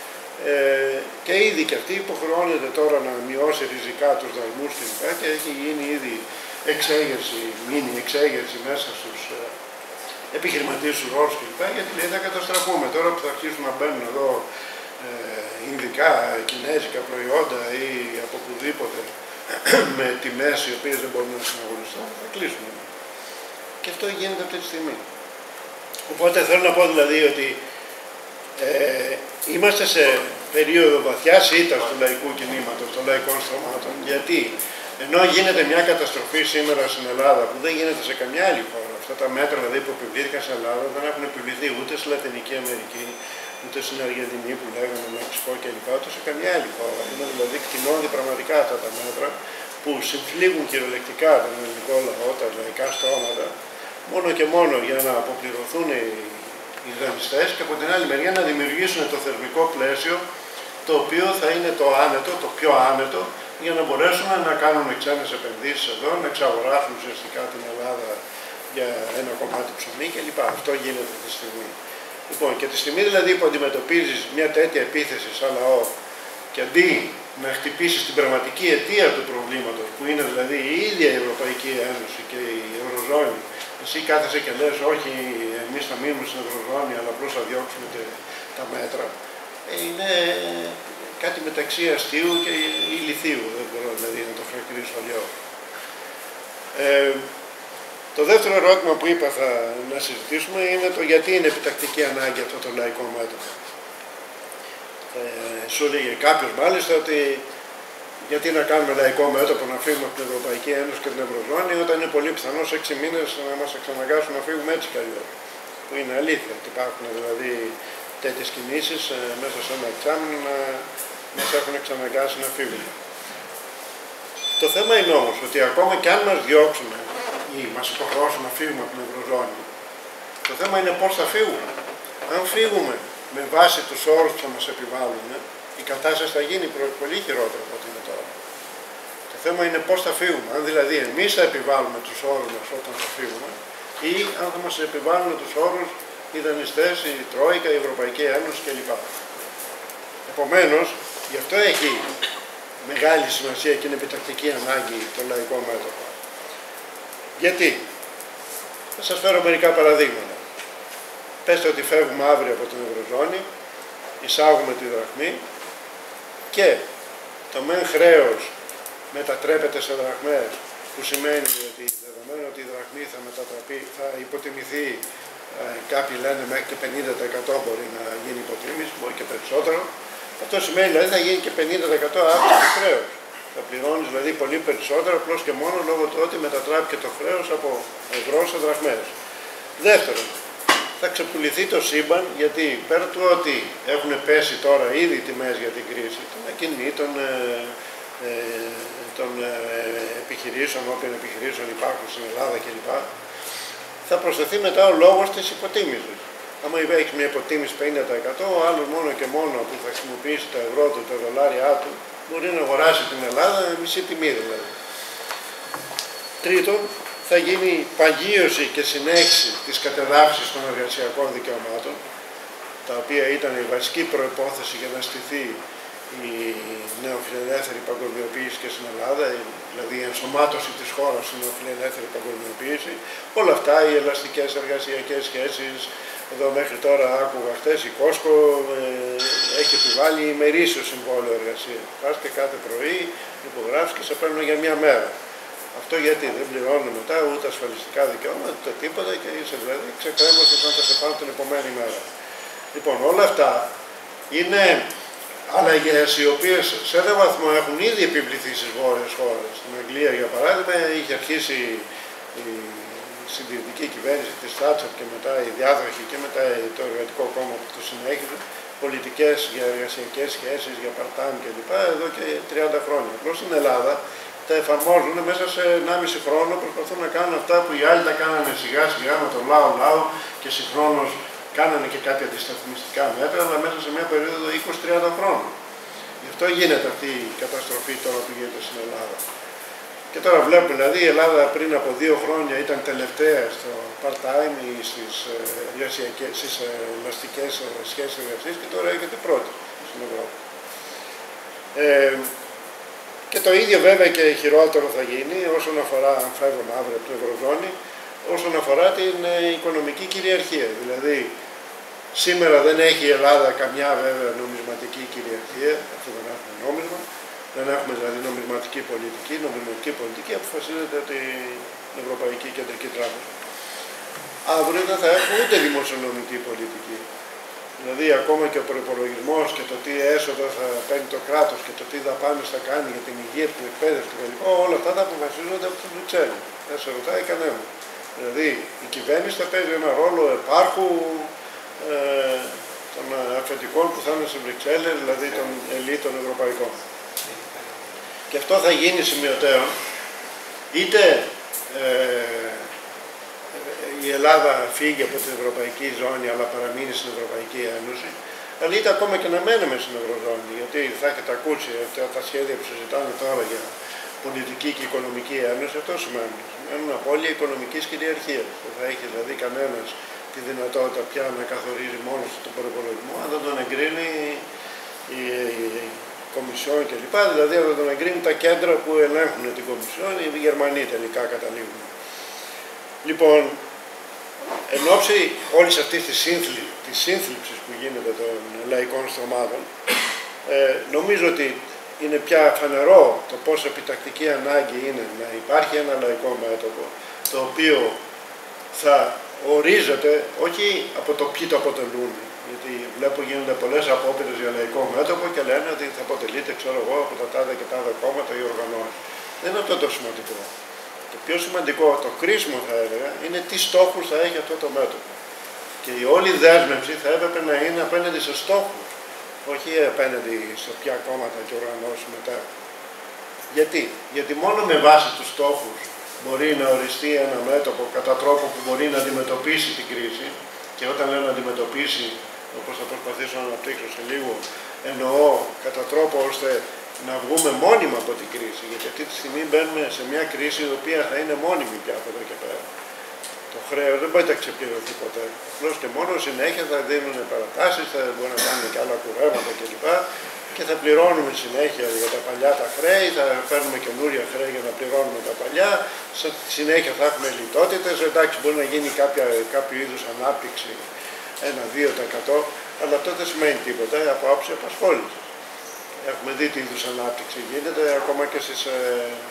Ε, και ήδη και αυτή υποχρεώνεται τώρα να μειώσει ριζικά τους δασμούς κλπ. Και έχει γίνει ήδη εξέγερση, μήνυ εξέγερση μέσα στους ε, επιχειρηματίες του Ρώσου κλπ. Γιατί λέει θα καταστραφούμε τώρα που θα αρχίσουν να μπαίνουν εδώ ε, ινδικά, κινέζικα προϊόντα ή από οπουδήποτε με τιμές οι οποίες δεν μπορούν να συναγωνιστούν, θα κλείσουμε. Και αυτό γίνεται αυτή τη στιγμή. Οπότε θέλω να πω δηλαδή ότι ε, είμαστε σε περίοδο βαθιάς ήττας του λαϊκού κινήματος, των λαϊκών στρωμάτων, γιατί ενώ γίνεται μια καταστροφή σήμερα στην Ελλάδα που δεν γίνεται σε καμιά άλλη χώρα, αυτά τα μέτρα δηλαδή που επιβλήθηκαν στην Ελλάδα δεν έχουν επιβληθεί ούτε στη Λατινική Αμερική, ούτε στην Αργεντινή που λέγαμε, Μεξικό κλπ. Ούτε σε καμιά άλλη χώρα. Είναι δηλαδή κτηνώνται πραγματικά αυτά τα μέτρα που συμφλίγουν κυριολεκτικά τον ελληνικό λαό, τα λαϊκά στρώματα, μόνο και μόνο για να αποπληρωθούν οι, οι δανειστές και από την άλλη μεριά να δημιουργήσουν το θερμικό πλαίσιο το οποίο θα είναι το άνετο, το πιο άνετο, για να μπορέσουν να κάνουν ξένες επενδύσεις εδώ, να εξαγοράσουν ουσιαστικά την Ελλάδα για ένα κομμάτι ψωμί κλπ. Αυτό γίνεται αυτή τη στιγμή. Λοιπόν, και τη στιγμή δηλαδή που αντιμετωπίζεις μια τέτοια επίθεση σαν λαό και αντί να χτυπήσεις την πραγματική αιτία του προβλήματος, που είναι δηλαδή η ίδια η Ευρωπαϊκή Ένωση και η Ευρωζώνη, εσύ κάθεσαι και λες όχι εμείς θα μείνουμε στην Ευρωζώνη αλλά απλώς θα διώξουμε τα μέτρα, είναι κάτι μεταξύ αστείου και ηλιθίου, δεν μπορώ δηλαδή να το χαρακτηρίσω αλλιώς. Ε, το δεύτερο ερώτημα που είπα θα να συζητήσουμε είναι το γιατί είναι επιτακτική ανάγκη αυτό το λαϊκό μέτωπο. Ε, σου έλεγε κάποιος μάλιστα ότι γιατί να κάνουμε λαϊκό μέτωπο να φύγουμε από την Ευρωπαϊκή Ένωση και την Ευρωζώνη όταν είναι πολύ πιθανό σε έξι μήνες να μας εξαναγκάσουν να φύγουμε έτσι κι αλλιώς. Που είναι αλήθεια ότι υπάρχουν δηλαδή τέτοιες κινήσεις ε, μέσα σε ένα εξάμηνο να μας έχουν εξαναγκάσει να φύγουμε. Το θέμα είναι όμως ότι ακόμα και αν μας διώξουν ή μας υποχρεώσουν να φύγουμε από την Ευρωζώνη, το θέμα είναι πώς θα φύγουμε. Αν φύγουμε με βάση τους όρους που θα μας επιβάλλουν, η κατάσταση θα γίνει πολύ χειρότερα από ό,τι είναι τώρα. Το θέμα είναι πώς θα φύγουμε. Αν δηλαδή εμείς θα επιβάλλουμε τους όρους μας όταν θα φύγουμε, ή αν θα μας επιβάλλουν τους όρους οι δανειστές, η Τρόικα, η Ευρωπαϊκή Ένωση κλπ. Επομένως, γι' αυτό έχει μεγάλη σημασία και είναι επιτακτική ανάγκη το λαϊκό μέτωπο. Γιατί? Θα σας φέρω μερικά παραδείγματα. Πέστε ότι φεύγουμε αύριο από την Ευρωζώνη, εισάγουμε τη δραχμή και το μεν χρέος μετατρέπεται σε δραχμές, που σημαίνει ότι δεδομένου ότι η δραχμή θα μετατραπεί, θα υποτιμηθεί, ε, κάποιοι λένε μέχρι και πενήντα τοις εκατό μπορεί να γίνει υποτίμηση, μπορεί και περισσότερο. Αυτό σημαίνει δηλαδή θα γίνει και πενήντα τοις εκατό αύξηση του χρέους. Θα πληρώνεις δηλαδή πολύ περισσότερο, απλώς και μόνο λόγω του ότι μετατράπηκε το χρέος από ευρώ σε δραχμές. Δεύτερον, θα ξεπουληθεί το σύμπαν, γιατί πέρα του ότι έχουν πέσει τώρα ήδη οι τιμές για την κρίση των ακινήτων, ε, ε, των ε, επιχειρήσεων, όποιων επιχειρήσεων υπάρχουν στην Ελλάδα κλπ. Θα προσθεθεί μετά ο λόγος της υποτίμησης. Άμα έχει μια υποτίμηση πενήντα τοις εκατό, ο άλλος μόνο και μόνο που θα χρησιμοποιήσει τα ευρώ του, τα δολάρια του, μπορεί να αγοράσει την Ελλάδα με μισή τιμή δηλαδή. Τρίτον, θα γίνει παγίωση και συνέχιση της κατεδάφισης των εργασιακών δικαιωμάτων, τα οποία ήταν η βασική προϋπόθεση για να στηθεί η νεοφιλελεύθερη παγκοσμιοποίηση και στην Ελλάδα, δηλαδή η ενσωμάτωση της χώρας στην νεοφιλελεύθερη παγκοσμιοποίηση. Όλα αυτά, οι ελαστικές εργασιακές σχέσεις, εδώ μέχρι τώρα άκουγα χτες η Κόσκο ε, έχει επιβάλει ημερήσιο συμβόλαιο εργασία. Πας και κάθε πρωί υπογράφεις και σε παίρνουν για μια μέρα. Αυτό γιατί δεν πληρώνουν μετά ούτε ασφαλιστικά δικαιώματα, ούτε τίποτα και είσαι δηλαδή ξεκρέμωσες να τα σε πάρουν την επομένη μέρα. Λοιπόν, όλα αυτά είναι αλλαγές οι οποίες σε έναν βαθμό έχουν ήδη επιβληθεί στις βόρειες χώρες. Στην Αγγλία, για παράδειγμα, είχε αρχίσει η συντηρητική κυβέρνηση της Θάτσερ και μετά η διάδοχη και μετά το εργατικό κόμμα που το συνέχιζε πολιτικές για εργασιακές σχέσεις, για part-time κλπ. Εδώ και τριάντα χρόνια. Απλώς στην Ελλάδα τα εφαρμόζουν μέσα σε ενάμιση χρόνο, προσπαθούν να κάνουν αυτά που οι άλλοι τα κάνανε σιγά σιγά με τον λαό λαό και συγχρόνως κάνανε και κάποια αντισταθμιστικά μέτρα, αλλά μέσα σε μια περίοδο είκοσι με τριάντα χρόνων. Γι' αυτό γίνεται αυτή η καταστροφή τώρα που γίνεται στην Ελλάδα. Και τώρα βλέπουμε, δηλαδή η Ελλάδα πριν από δύο χρόνια ήταν τελευταία στο part-time ή στις εργασιακές, στις ελαστικές σχέσεις εργασίας και τώρα έρχεται πρώτη στην Ευρώπη. Ε, και το ίδιο βέβαια και χειρότερο θα γίνει όσον αφορά, αν φεύγουμε αύριο από την Ευρωζώνη, όσον αφορά την οικονομική κυριαρχία. Δηλαδή, σήμερα δεν έχει η Ελλάδα καμιά βέβαια νομισματική κυριαρχία, αυτό δεν έχουμε νόμισμα. Δεν έχουμε δηλαδή νομισματική πολιτική, νομισματική πολιτική αποφασίζεται από την Ευρωπαϊκή Κεντρική Τράπεζα. Αύριο δεν θα έχουμε ούτε δημοσιονομική πολιτική. Δηλαδή ακόμα και ο προϋπολογισμός και το τι έσοδα θα παίρνει το κράτος και το τι δαπάνες θα κάνει για την υγεία, την εκπαίδευση, το ελληνικό, όλα αυτά θα αποφασίζονται από τις Βρυξέλλες. Δεν σε ρωτάει κανένα. Δηλαδή η κυβέρνηση θα παίζει ένα ρόλο επάρχου ε, των αφεντικών που θα είναι στις Βρυξέλλες, δηλαδή των ελίτ των ευρωπαϊκών. Και αυτό θα γίνει σημειωτέων, είτε ε, η Ελλάδα φύγει από την Ευρωπαϊκή Ζώνη αλλά παραμείνει στην Ευρωπαϊκή Ένωση, αλλά είτε ακόμα και να μένουμε στην Ευρωζώνη, γιατί θα έχετε ακούσει τα σχέδια που συζητάνε τώρα για πολιτική και οικονομική ένωση, αυτό σημαίνει. Σημαίνουν απώλεια οικονομικής κυριαρχίας. Δεν θα έχει δηλαδή κανένας τη δυνατότητα πια να καθορίζει μόνος τον προϋπολογισμό, αν δεν τον εγκρίνει η, η, η Κομισιόν κλπ. Δηλαδή αν δεν τον εγκρίνει τα κέντρα που ελέγχουν την Κομισιόν, οι Γερμανοί τελικά καταλήγουν. Λοιπόν, εν ώψη όλης αυτής της, σύνθλι, της σύνθλιψης που γίνεται των λαϊκών στρωμάτων, ε, νομίζω ότι είναι πια φανερό το πόσο επιτακτική ανάγκη είναι να υπάρχει ένα λαϊκό μέτωπο, το οποίο θα ορίζεται όχι από το ποιοι το αποτελούν, γιατί βλέπω γίνονται πολλές απόπειρες για λαϊκό μέτωπο και λένε ότι θα αποτελείται, ξέρω εγώ, από τα τάδε και τάδε κόμματα ή οργανώσεις. Δεν είναι αυτό το σημαντικό. Το πιο σημαντικό, το κρίσιμο θα έλεγα, είναι τι στόχους θα έχει αυτό το μέτωπο. Και η όλη δέσμευση θα έπρεπε να είναι απέναντι σε στόχους, όχι απέναντι σε ποια κόμματα και οργανώσεις μετά. Γιατί? Γιατί μόνο με βάση τους στόχους μπορεί να οριστεί ένα μέτωπο κατά τρόπο που μπορεί να αντιμετωπίσει την κρίση, και όταν λέω να αντιμετωπίσει, όπως θα προσπαθήσω να αναπτύξω σε λίγο, εννοώ κατά τρόπο ώστε να βγούμε μόνιμα από την κρίση, γιατί αυτή τη στιγμή μπαίνουμε σε μια κρίση η οποία θα είναι μόνιμη πια από εδώ και πέρα. Το χρέος δεν μπορεί να ξεπληρωθεί ποτέ. Απλώς και μόνο συνέχεια θα δίνουν παρατάσεις, θα μπορεί να κάνουν και άλλα κουρέματα κλπ. Και θα πληρώνουμε συνέχεια για τα παλιά τα χρέη, θα παίρνουμε καινούρια χρέη για να πληρώνουμε τα παλιά. Συνέχεια θα έχουμε λιτότητες. Εντάξει, μπορεί να γίνει κάποια, κάποιο είδους ανάπτυξη ένα με δύο τοις εκατό, αλλά αυτό δεν σημαίνει τίποτα από άψη απασχόλησης. Έχουμε δει τι είδους ανάπτυξη γίνεται ακόμα και στις, ε,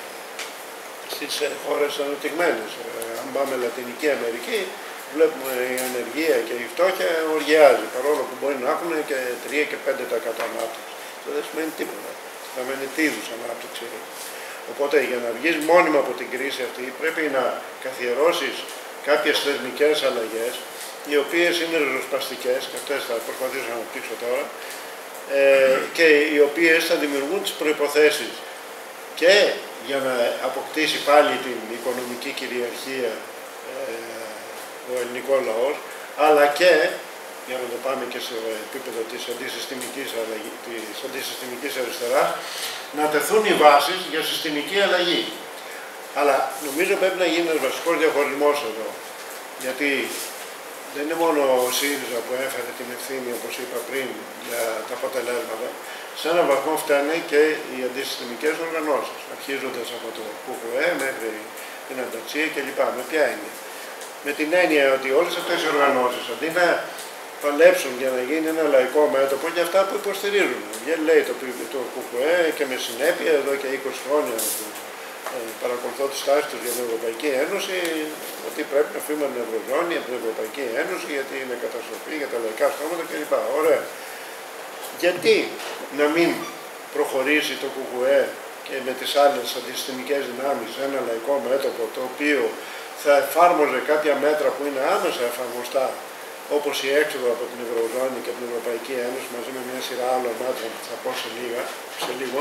στις ε, χώρες ανεπτυγμένες. Ε, αν πάμε Λατινική Αμερική, βλέπουμε η ανεργία και η φτώχεια οργιάζει, παρόλο που μπορεί να έχουν και τρία και πέντε τοις εκατό ανάπτυξη. Αυτό δεν σημαίνει τίποτα. Σημαίνει τι είδους ανάπτυξη. Οπότε για να βγεις μόνιμα από την κρίση αυτή πρέπει να καθιερώσεις κάποιες θεσμικές αλλαγές, οι οποίες είναι ριζοσπαστικές, και αυτές θα προσπαθήσω να αναπτύξω τώρα, ε, και οι οποίες θα δημιουργούν τις προϋποθέσεις και για να αποκτήσει πάλι την οικονομική κυριαρχία ε, ο ελληνικός λαός, αλλά και, για να το πάμε και σε επίπεδο της αντισυστημικής, αλλαγή, της αντισυστημικής αριστεράς, να τεθούν οι βάσεις για συστημική αλλαγή. Αλλά νομίζω πρέπει να γίνει ένας βασικός διαχωρισμός εδώ, γιατί δεν είναι μόνο ο ΣΥΡΙΖΑ που έφερε την ευθύνη, όπως είπα πριν, για τα αποτελέσματα. Σε έναν βαθμό φτάνει και οι αντισυστημικές οργανώσεις, αρχίζοντας από το ΚΚΕ μέχρι την Ανταξία κλπ. Με ποια έννοια? Με την έννοια ότι όλες αυτές οι οργανώσεις, αντί να παλέψουν για να γίνει ένα λαϊκό μέτωπο για αυτά που υποστηρίζουν. Λέει το, το ΚΚΕ και με συνέπεια εδώ και είκοσι χρόνια που ε, παρακολουθώ τις τάσεις τους για την Ευρωπαϊκή Ένωση, ότι πρέπει να φύγουμε την Ευρωζώνη από την Ευρωπαϊκή Ένωση, γιατί είναι καταστροφή για τα λαϊκά στόματα κλπ. Ωραία. Γιατί να μην προχωρήσει το ΚΚΕ και με τις άλλες αντισυστημικές δυνάμεις ένα λαϊκό μέτωπο, το οποίο θα εφάρμοζε κάποια μέτρα που είναι άμεσα εφαρμοστά όπως η έξοδο από την Ευρωζώνη και την Ευρωπαϊκή Ένωση, μαζί με μια σειρά άλλων μέτρων που θα πω σε, λίγα, σε λίγο,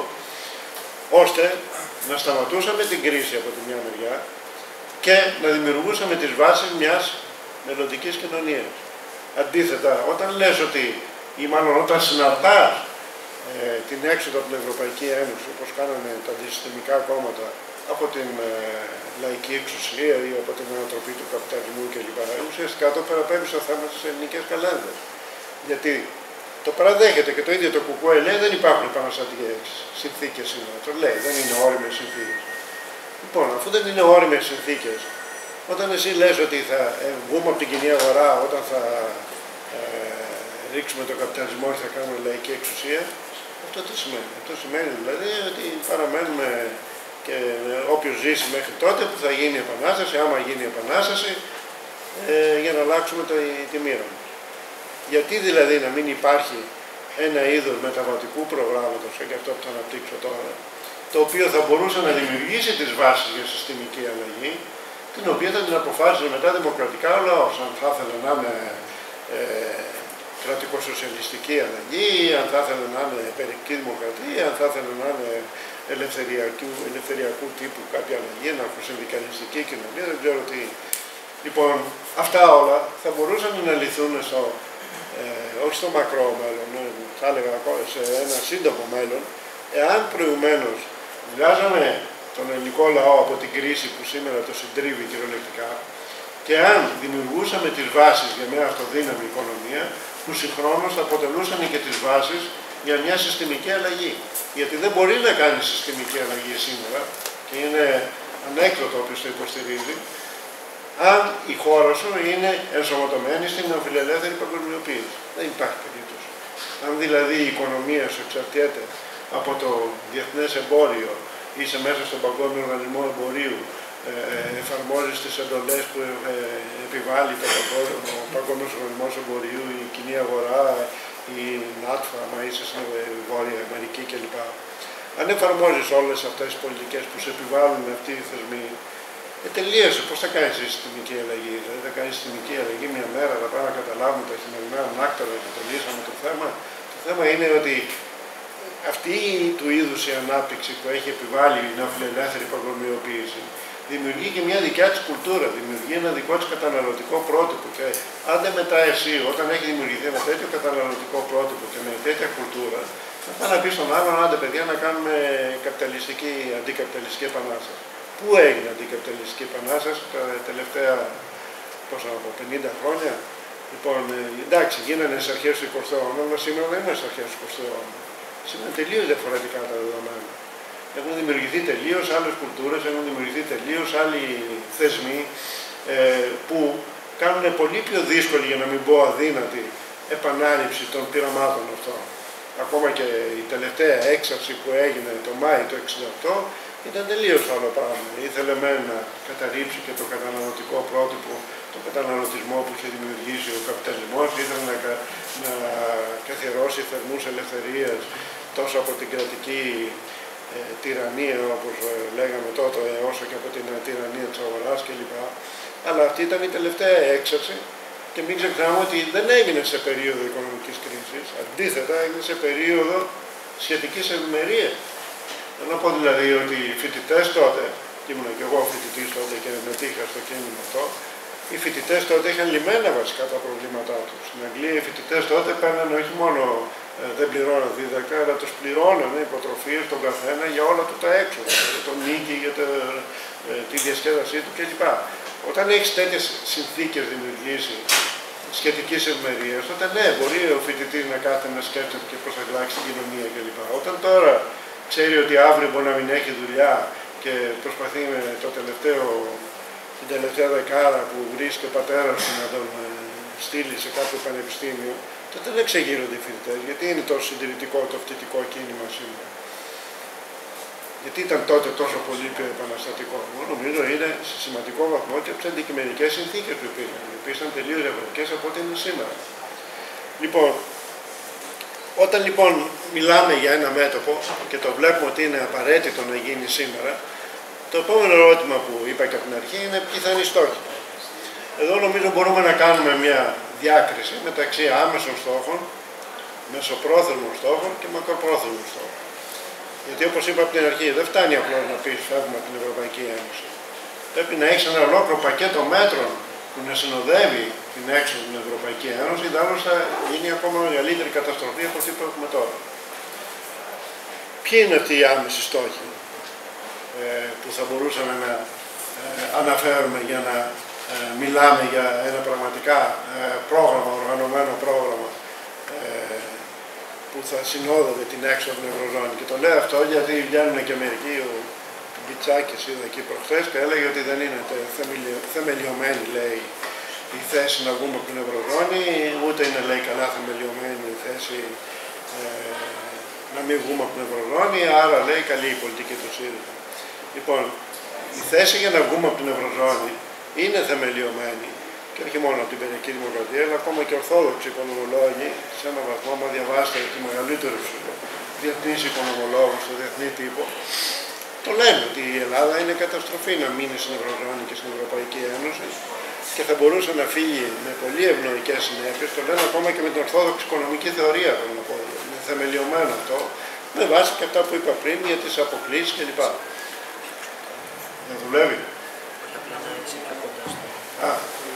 ώστε να σταματούσαμε την κρίση από τη μια μεριά και να δημιουργούσαμε τις βάσεις μιας μελλοντικής κοινωνίας. Αντίθετα, όταν λες ότι, ή μάλλον όταν συναρτάς ε, την έξοδο από την Ευρωπαϊκή Ένωση, όπως κάνανε τα αντισυστημικά κόμματα, από την ε, λαϊκή εξουσία ή από την ανατροπή του καπιταλισμού κλπ. Ουσιαστικά το παραπέμπει στο θέμα της ελληνικές καλένδες. Γιατί το παραδέχεται και το ίδιο το ΚΚΕ λέει δεν υπάρχουν επαναστατικές συνθήκες σήμερα. Το λέει, δεν είναι όριμες συνθήκες. Λοιπόν, αφού δεν είναι όριμες συνθήκες, όταν εσύ λες ότι θα ε, βγούμε από την κοινή αγορά, όταν θα ε, ρίξουμε τον καπιταλισμό και θα κάνουμε λαϊκή εξουσία, αυτό τι σημαίνει? Αυτό σημαίνει δηλαδή ότι παραμένουμε και όποιος ζήσει μέχρι τότε που θα γίνει η επανάσταση, άμα γίνει η επανάσταση, ε, για να αλλάξουμε τη, τη μοίρα μας. Γιατί δηλαδή να μην υπάρχει ένα είδος μεταβατικού προγράμματος, και αυτό που θα αναπτύξω τώρα, το οποίο θα μπορούσε να δημιουργήσει τις βάσεις για συστημική αλλαγή, την οποία θα την αποφάσισε μετά δημοκρατικά ο λαός, αν θα ήθελε να είναι ε, κρατικοσοσιαλιστική αλλαγή, αν θα ήθελε να είναι περιική δημοκρατία, αν θα ήθελε να είναι ελευθεριακού, ελευθεριακού τύπου κάποια αλλαγή, αναρχοσυνδικαλιστική κοινωνία, δεν ξέρω τι. Λοιπόν, αυτά όλα θα μπορούσαν να λυθούν στο, ε, όχι στο μακρό μέλλον, ε, θα έλεγα σε ένα σύντομο μέλλον, εάν προηγουμένως βγάζαμε τον ελληνικό λαό από την κρίση που σήμερα το συντρίβει κυριολεκτικά και αν δημιουργούσαμε τις βάσεις για μια αυτοδύναμη οικονομία που συγχρόνως θα αποτελούσαν και τις βάσεις για μια συστημική αλλαγή. Γιατί δεν μπορεί να κάνει συστημική αλλαγή σήμερα και είναι ανέκδοτο όποιος το υποστηρίζει, αν η χώρα σου είναι ενσωματωμένη στην νεοφιλελεύθερη παγκοσμιοποίηση. Δεν υπάρχει περίπτωση. Αν δηλαδή η οικονομία σου εξαρτιέται από το διεθνές εμπόριο, είσαι μέσα στον Παγκόσμιο Οργανισμό Εμπορίου, ε, εφαρμόζεις τις εντολές που ε, επιβάλλει το Παγκόσμιο Οργανισμό Εμπορίου, η κοινή αγορά, η ΝΑΤΦΑ, άμα είσαι στην Βόρεια Αμερική κλπ. Αν εφαρμόζεις όλες αυτές τις πολιτικές που σε επιβάλλουν αυτοί οι θεσμοί, ε, τελείωσε. Πώς θα κάνεις συστημική αλλαγή? Δηλαδή θα κάνεις συστημική αλλαγή μια μέρα, θα πάμε να καταλάβουμε τα σημερινά ανάκτορα και το λύσαμε το θέμα. Το θέμα είναι ότι αυτή του είδους η ανάπτυξη που έχει επιβάλει η νεοφιλελεύθερη παγκοσμιοποίηση δημιουργεί και μια δικιά της κουλτούρα, δημιουργεί ένα δικό της καταναλωτικό πρότυπο. Και άντε μετά εσύ, όταν έχει δημιουργηθεί ένα τέτοιο καταναλωτικό πρότυπο και με τέτοια κουλτούρα, θα πάει να πει στον άλλον, άντε παιδιά, να κάνουμε καπιταλιστική, αντικαπιταλιστική επανάσταση. Πού έγινε αντικαπιταλιστική επανάσταση τα τελευταία, πόσα από πενήντα χρόνια? Λοιπόν, εντάξει, γίνανε στις αρχές του εικοστού αιώνα, αλλά σήμερα δεν είμαστε στις αρχές του εικοστού αιώνα. Σήμερα τελείως διαφορετικά τα δεδομένα. Έχουν δημιουργηθεί τελείως άλλες κουλτούρες, έχουν δημιουργηθεί τελείως άλλοι θεσμοί ε, που κάνουν πολύ πιο δύσκολη, για να μην πω αδύνατη, επανάληψη των πειραμάτων αυτών. Ακόμα και η τελευταία έξαρση που έγινε το Μάη του εξήντα οκτώ ήταν τελείως άλλο πράγμα. Ήθελε μεν να καταρρύψει και το καταναλωτικό πρότυπο, τον καταναλωτισμό που είχε δημιουργήσει ο καπιταλισμός, ήθελε να, να καθιερώσει θερμούς ελευθερίας τόσο από την κρατική ε, τυραννία, όπως ε, λέγαμε τότε, όσο και από την ε, τυραννία της αγοράς κλπ. Αλλά αυτή ήταν η τελευταία έξαρση και μην ξεχνάμε ότι δεν έγινε σε περίοδο οικονομικής κρίσης, αντίθετα έγινε σε περίοδο σχετικής ευημερίας. Θέλω να πω δηλαδή ότι οι φοιτητές τότε, και ήμουν και εγώ φοιτητής τότε και μετήχα στο κίνημα αυτό, οι φοιτητές τότε είχαν λυμμένα βασικά τα προβλήματά τους. Στην Αγγλία οι φοιτητές τότε παίρνανε όχι μόνο ε, δεν πληρώναν δίδακτρα, αλλά τους πληρώνανε υποτροφίες τον καθένα για όλα του τα έξοδα, για τον νίκη, για το, ε, τη διασκέδασή του κλπ. Όταν έχεις τέτοιες συνθήκες δημιουργήσει σχετικής ευημερίας, τότε ναι, μπορεί ο φοιτητής να κάθεται να σκέφτεται και πώς θα αλλάξει την κοινωνία κλπ. Όταν τώρα ξέρει ότι αύριο μπορεί να μην έχει δουλειά και προσπαθεί με το τελευταίο, την τελευταία δεκάρα που βρίσκει ο πατέρας του να τον στείλει σε κάποιο πανεπιστήμιο, τότε δεν ξεγείρονται οι φοιτητές. Γιατί είναι τόσο συντηρητικό το φοιτητικό κίνημα σήμερα? Γιατί ήταν τότε τόσο πολύ πιο επαναστατικό? Εγώ νομίζω είναι σε σημαντικό βαθμό και από τις αντικειμενικές συνθήκες που υπήρχαν, οι οποίες ήταν τελείως διαφορετικές από ό,τι είναι σήμερα. Λοιπόν, όταν λοιπόν μιλάμε για ένα μέτωπο και το βλέπουμε ότι είναι απαραίτητο να γίνει σήμερα, το επόμενο ερώτημα που είπα και από την αρχή είναι ποιοι θα είναι οι στόχοι. Εδώ νομίζω μπορούμε να κάνουμε μια διάκριση μεταξύ άμεσων στόχων, μεσοπρόθεσμων στόχων και μακροπρόθεσμων στόχων. Γιατί όπως είπα από την αρχή, δεν φτάνει απλώς να πεις φεύγουμε από την Ευρωπαϊκή Ένωση. Πρέπει να έχεις ένα ολόκληρο πακέτο μέτρων που να συνοδεύει την έξοδο στην Ευρωπαϊκή Ένωση, ιδάλλως θα γίνει ακόμα μεγαλύτερη καταστροφή από αυτή που έχουμε τώρα. Ποιοι είναι αυτοί οι άμεσοι στόχοι ε, που θα μπορούσαμε να ε, αναφέρουμε για να ε, μιλάμε για ένα πραγματικά ε, πρόγραμμα, οργανωμένο πρόγραμμα ε, που θα συνόδευε την έξοδο από την Ευρωζώνη. Και το λέω αυτό γιατί βγαίνουν και μερικοί, ο Μπιτσάκης είδα εκεί προχθές και έλεγε ότι δεν είναι θεμελιωμένη, λέει, η θέση να βγούμε από την Ευρωζώνη, ούτε είναι, λέει, καλά θεμελιωμένη η θέση ε, να μην βγούμε από την Ευρωζώνη, άρα, λέει, καλή η πολιτική του ΣΥΡΙΖΑ. Λοιπόν, η θέση για να βγούμε από την Ευρωζώνη είναι θεμελιωμένη και όχι μόνο από την Πυριακή Δημοκρατία, αλλά ακόμα και ορθόδοξοι οικονομολόγοι, σε έναν βαθμό, άμα διαβάσετε του μεγαλύτερου διεθνείς οικονομολόγους στο διεθνή τύπο, το λένε ότι η Ελλάδα είναι καταστροφή να μείνει στην Ευρωζώνη και στην Ευρωπαϊκή Ένωση και θα μπορούσε να φύγει με πολύ ευνοϊκές συνέπειες. Το λένε ακόμα και με την ορθόδοξη οικονομική θεωρία, πρέπει να πω. Είναι θεμελιωμένο αυτό, με βάση και αυτά που είπα πριν για τις αποκλήσεις κλπ. Δεν δουλεύει. Α,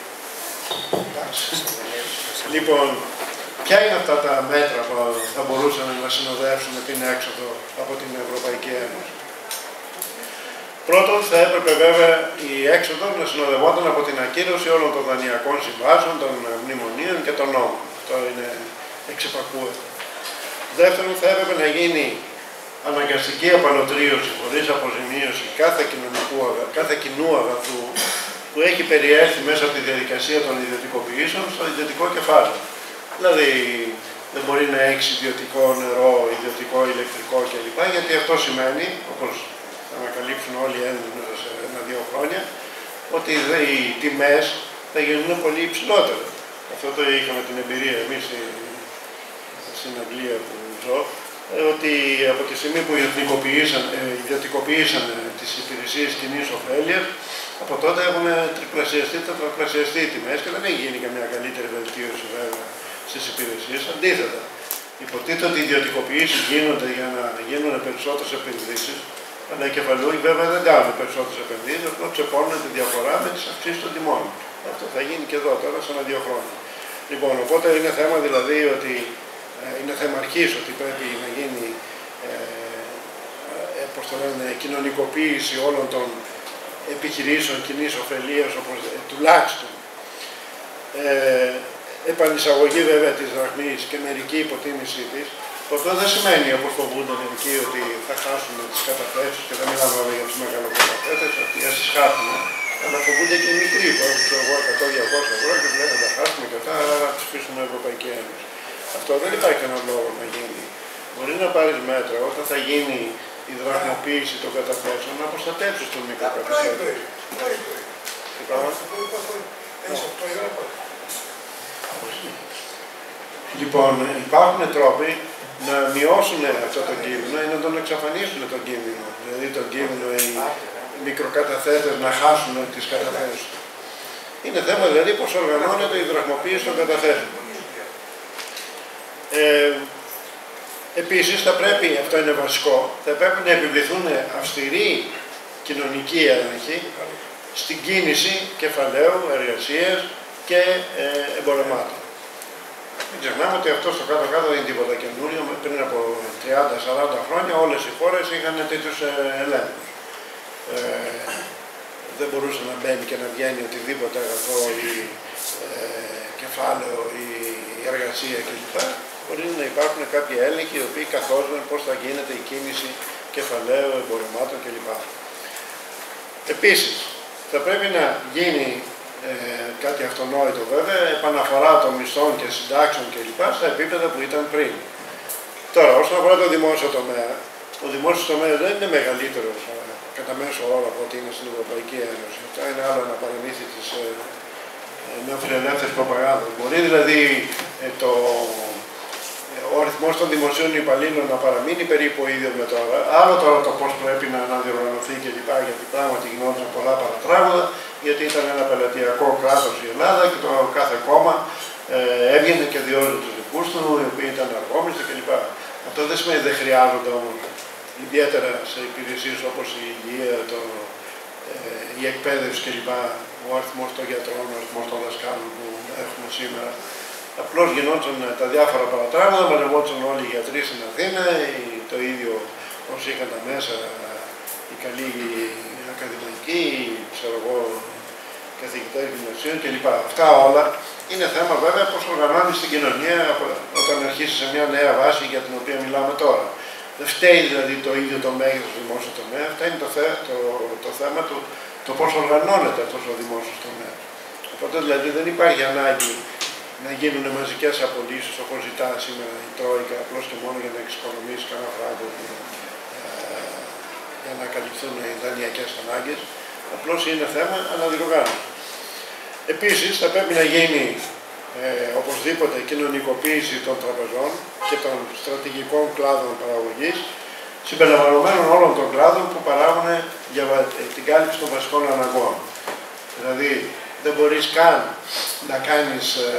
λοιπόν, ποια είναι αυτά τα μέτρα που θα μπορούσαν να συνοδεύσουν την έξοδο από την Ευρωπαϊκή Ένωση? Πρώτον, θα έπρεπε βέβαια η έξοδο να συνοδευόταν από την ακύρωση όλων των δανειακών συμβάσεων, των μνημονίων και των νόμων. Αυτό είναι εξυπακούετο. Δεύτερον, θα έπρεπε να γίνει αναγκαστική απαλωτρίωση χωρίς αποζημίωση κάθε, κάθε κοινού αγαθού που έχει περιέλθει μέσα από τη διαδικασία των ιδιωτικοποιήσεων στο ιδιωτικό κεφάλαιο. Δηλαδή, δεν μπορεί να έχει ιδιωτικό νερό, ιδιωτικό ηλεκτρικό κλπ. Γιατί αυτό σημαίνει, όπως θα ανακαλύψουν όλοι οι Έλληνες μέσα σε ένα-δύο χρόνια, ότι οι τιμές θα γίνουν πολύ υψηλότερες. Αυτό το είχαμε την εμπειρία εμείς στην Αγγλία που ζω, ότι από τη στιγμή που ιδιωτικοποιήσαν, ιδιωτικοποιήσαν τις υπηρεσίες κοινής ωφέλειας, από τότε έχουν τριπλασιαστεί, τετραπλασιαστεί οι τιμές και δεν έχει γίνει καμιά καλύτερη βελτίωση βέβαια στις υπηρεσίες. Αντίθετα, υποτίθεται ότι οι ιδιωτικοποιήσεις γίνονται για να γίνουν περισσότερες επενδύσεις, αλλά οι κεφαλούοι βέβαια δεν κάνουν περισσότερες επενδύσεις, απλώς ξεπώνουν τη διαφορά με τις αυξήσεις των τιμών. Αυτό θα γίνει και εδώ τώρα σε ένα-δύο χρόνια. Λοιπόν, οπότε είναι θέμα δηλαδή ότι είναι θέμα αρχής ότι πρέπει να γίνει ε, ε, πώς το λένε, κοινωνικοποίηση όλων των επιχειρήσεων κοινής ωφελίας, όπως, ε, τουλάχιστον. Ε, επανεισαγωγή βέβαια της δραχμής και μερική υποτίμησή της. Αυτό δεν σημαίνει, όπως φοβούνται μερικοί, ότι θα χάσουν τις καταθέσεις και δεν μιλάμε βέβαια για τους μεγαλοκαταθέτες, ότι ας τις χάσουμε, αλλά φοβούνται και οι μικροί, που έχουν εγώ εκατό με διακόσια ευρώ και λένε θα χάσουμε και αυτά, άρα να ψηφίσουμε την Ευρωπαϊκή Ένωση. Αυτό δεν υπάρχει κανένα λόγο να γίνει. Μπορεί να πάρεις μέτρα όταν θα γίνει η δραχμοποίηση των καταθέσεων να προστατεύσεις τον μικροκαταθέτη. Τι πράγμα? Λοιπόν, υπάρχουν τρόποι να μειώσουν αυτό το κίνδυνο ή να τον εξαφανίσουν τον κίνδυνο. Δηλαδή τον κίνδυνο οι μικροκαταθέτες να χάσουν τις καταθέσεις. Είναι θέμα δηλαδή πώς οργανώνεται η δραχμοποίηση των καταθέσεων. Ε, επίσης θα πρέπει, αυτό είναι βασικό, θα πρέπει να επιβληθούν αυστηροί κοινωνικοί έλεγχοι στην κίνηση κεφαλαίου, εργασίας και ε, εμπορευμάτων. Μην ξεχνάμε ότι αυτό στο κάτω-κάτω δεν είναι τίποτα καινούριο. Πριν από τριάντα σαράντα χρόνια όλες οι χώρες είχαν τέτοιους ελέγχους. Ε, δεν μπορούσε να μπαίνει και να βγαίνει οτιδήποτε αγαθό ή ε, κεφάλαιο ή εργασία κλπ. Μπορεί να υπάρχουν κάποιοι έλεγχοι οι οποίοι καθόριζαν πώς θα γίνεται η κίνηση κεφαλαίου, εμπορευμάτων κλπ. Επίσης, θα πρέπει να γίνει Ε, κάτι αυτονόητο βέβαια, επαναφορά των μισθών και συντάξεων κλπ. Στα επίπεδα που ήταν πριν. Τώρα, όσον αφορά το δημόσιο τομέα, ο δημόσιος τομέας δεν είναι μεγαλύτερος κατά μέσο όρο από ό,τι είναι στην Ευρωπαϊκή Ένωση. Αυτό είναι άλλο ένα παραμύθι της ε, ε, νεοφιλελεύθερης προπαγάνδας. Μπορεί δηλαδή ε, το, ε, ο αριθμός των δημοσίων υπαλλήλων να παραμείνει περίπου ο ίδιος με τώρα. Άλλο τώρα το πώς πρέπει να αναδιοργανωθεί κλπ. Γιατί πράγματι γινόταν πολλά παρατράγουδα. Γιατί ήταν ένα πελατειακό κράτος η Ελλάδα και το κάθε κόμμα ε, έβγαινε και διόριζε τους δικούς του, οι οποίοι ήταν αργόμιστοι κλπ. Αυτό δεν σημαίνει δεν χρειάζονται όμως, ιδιαίτερα σε υπηρεσίες όπως η υγεία, το, ε, η εκπαίδευση κλπ. Ο αριθμός των γιατρών, ο αριθμός των δασκάλων που έχουμε σήμερα. Απλώς γινόταν τα διάφορα παρατράγματα, μαζευόταν όλοι οι γιατροί στην Αθήνα, το ίδιο όσοι είχαν τα μέσα, οι καλοί ακαδημαϊκοί, ξέρω εγώ, καθηγητές γυμνασίων κλπ. Αυτά όλα είναι θέμα βέβαια πώς οργανώνεις την κοινωνία όταν αρχίσει σε μια νέα βάση για την οποία μιλάμε τώρα. Δεν φταίει δηλαδή το ίδιο το μέγεθος του δημόσιου τομέα, αυτά είναι το, θε, το, το θέμα του το πώς οργανώνεται αυτός ο δημόσιος τομέας. Οπότε δηλαδή δεν υπάρχει ανάγκη να γίνουν μαζικές απολύσεις όπως ζητά σήμερα η Τρόικα, απλώς και μόνο για να εξοικονομήσει κανένα φράγκο ε, για να καλυφθούν οι δανειακές ανάγκες. Απλώς είναι θέμα αναδιοργάνωσης. Επίσης θα πρέπει να γίνει ε, οπωσδήποτε κοινωνικοποίηση των τραπεζών και των στρατηγικών κλάδων παραγωγής, συμπεριλαμβανομένων όλων των κλάδων που παράγουν για την κάλυψη των βασικών αναγκών. Δηλαδή, δεν μπορείς καν να κάνεις ε,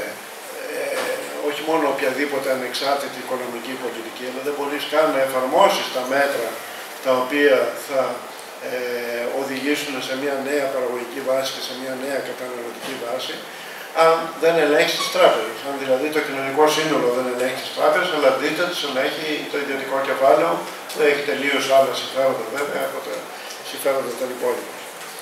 ε, όχι μόνο οποιαδήποτε ανεξάρτητη οικονομική πολιτική, αλλά δεν μπορείς καν να εφαρμόσεις τα μέτρα τα οποία θα ε, οδηγήσουν σε μια νέα παραγωγική βάση και σε μια νέα καταναλωτική βάση, αν δεν ελέγχει τις τράπεζες. Αν δηλαδή το κοινωνικό σύνολο δεν ελέγχει τις τράπεζες, αλλά αντίθετα τις ελέγχει το ιδιωτικό κεφάλαιο, που έχει τελείως άλλα συμφέροντα βέβαια από τα συμφέροντα των υπόλοιπων.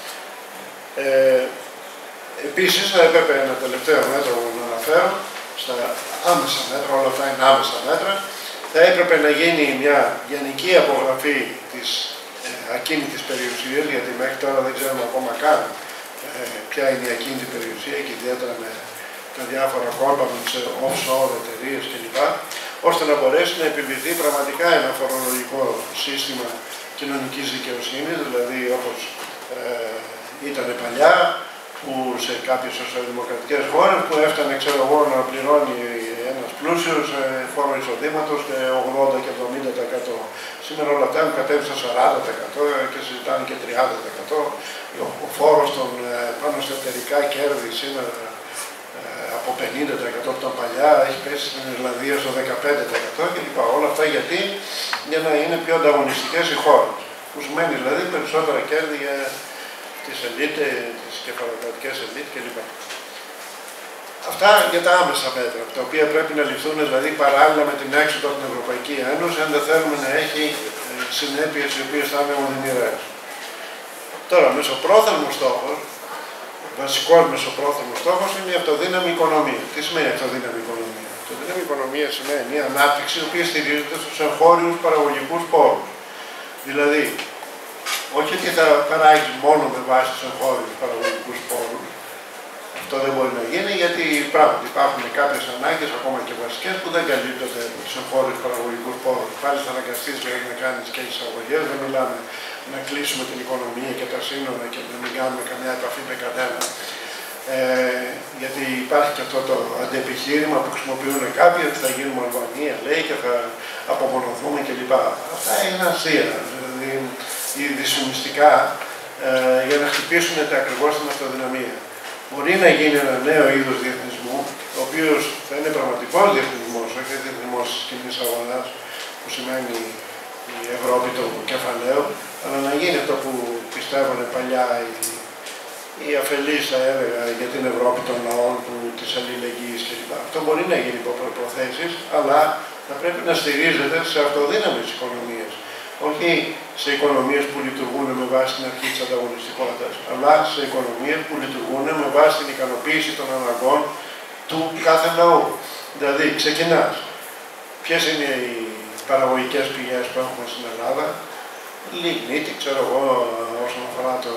Ε, Επίσης, θα έπρεπε ένα τελευταίο μέτρο να αναφέρω, στα άμεσα μέτρα, όλα αυτά είναι άμεσα μέτρα, θα έπρεπε να γίνει μια γενική απογραφή της ε, ακίνητης περιουσίας, γιατί μέχρι τώρα δεν ξέρουμε ακόμα καν ε, ποια είναι η ακίνητη περιουσία και ιδιαίτερα με τα διάφορα κόλπα με τις offshore εταιρείες κλπ. Ώστε να μπορέσει να επιβληθεί πραγματικά ένα φορολογικό σύστημα κοινωνικής δικαιοσύνης, δηλαδή όπως ε, ήταν παλιά, που σε κάποιες σοσιαλδημοκρατικές χώρες που έφτανε, ξέρω εγώ, να πληρώνει ένας πλούσιος φόρο εισοδήματος και ογδόντα και εβδομήντα τοις εκατό. Σήμερα όλα αυτά έχουν κατέβει στα σαράντα τοις εκατό και συζητάνε και τριάντα τοις εκατό. Ο φόρος των πάνω στα εταιρικά κέρδη σήμερα από πενήντα τοις εκατό από τα παλιά έχει πέσει στην Ιρλανδία στο δεκαπέντε τοις εκατό κλπ. Όλα αυτά γιατί για να είναι πιο ανταγωνιστικές οι χώρες. Που σημαίνει δηλαδή περισσότερα κέρδη για τις ελίτ, τις κεφαλοκρατικές ελίτ κλπ. Αυτά για τα άμεσα μέτρα, τα οποία πρέπει να ληφθούν δηλαδή παράλληλα με την έξοδο από την Ευρωπαϊκή Ένωση, αν δεν θέλουμε να έχει συνέπειες οι οποίες θα είναι οδυνηρές. Τώρα, μεσοπρόθεσμος στόχος, βασικός μεσοπρόθεσμος στόχος είναι η αυτοδύναμη οικονομία. Τι σημαίνει αυτοδύναμη οικονομία? Αυτοδύναμη οικονομία σημαίνει μια ανάπτυξη η οποία στηρίζεται στους εγχώριους παραγωγικούς πόρους. Δηλαδή, όχι ότι θα παράγει μόνο με βάση τους εγχώριους παραγωγικούς πόρους. Αυτό δεν μπορεί να γίνει γιατί πράγματι υπάρχουν κάποιες ανάγκες, ακόμα και βασικές, που δεν καλύπτονται από τους εγχώριους παραγωγικούς πόρους. Πάλι θα αναγκαστείς δηλαδή να κάνεις και εισαγωγές, δεν μιλάμε να κλείσουμε την οικονομία και τα σύνορα και να μην κάνουμε καμιά επαφή με κανένα. Ε, γιατί υπάρχει και αυτό το αντεπιχείρημα που χρησιμοποιούν κάποιοι ότι θα γίνουμε Αλβανία, λέει, και θα απομονωθούμε κλπ. Αυτά είναι αστεία. Δηλαδή, ή δυσφημιστικά ε, για να χτυπήσουν τα ακριβώς την αυτοδυναμία. Μπορεί να γίνει ένα νέο είδος διεθνισμού, ο οποίος θα είναι πραγματικός διεθνισμός, όχι διεθνισμός της κοινής αγοράς, που σημαίνει η Ευρώπη του κεφαλαίου, αλλά να γίνει αυτό που πιστεύουν παλιά οι, οι αφελείς, θα έλεγα, για την Ευρώπη των λαών, που, της αλληλεγγύης κλπ. Αυτό μπορεί να γίνει υπό προϋποθέσεις, αλλά θα πρέπει να στηρίζεται σε αυτοδύναμες οικονομίες. Όχι σε οικονομίες που λειτουργούν με βάση την αρχή της ανταγωνιστικότητας, αλλά σε οικονομίες που λειτουργούν με βάση την ικανοποίηση των αναγκών του κάθε λαού. Δηλαδή, ξεκινάς. Ποιες είναι οι παραγωγικές πηγές που έχουμε στην Ελλάδα? Λιγνίτη, ξέρω εγώ, όσον αφορά το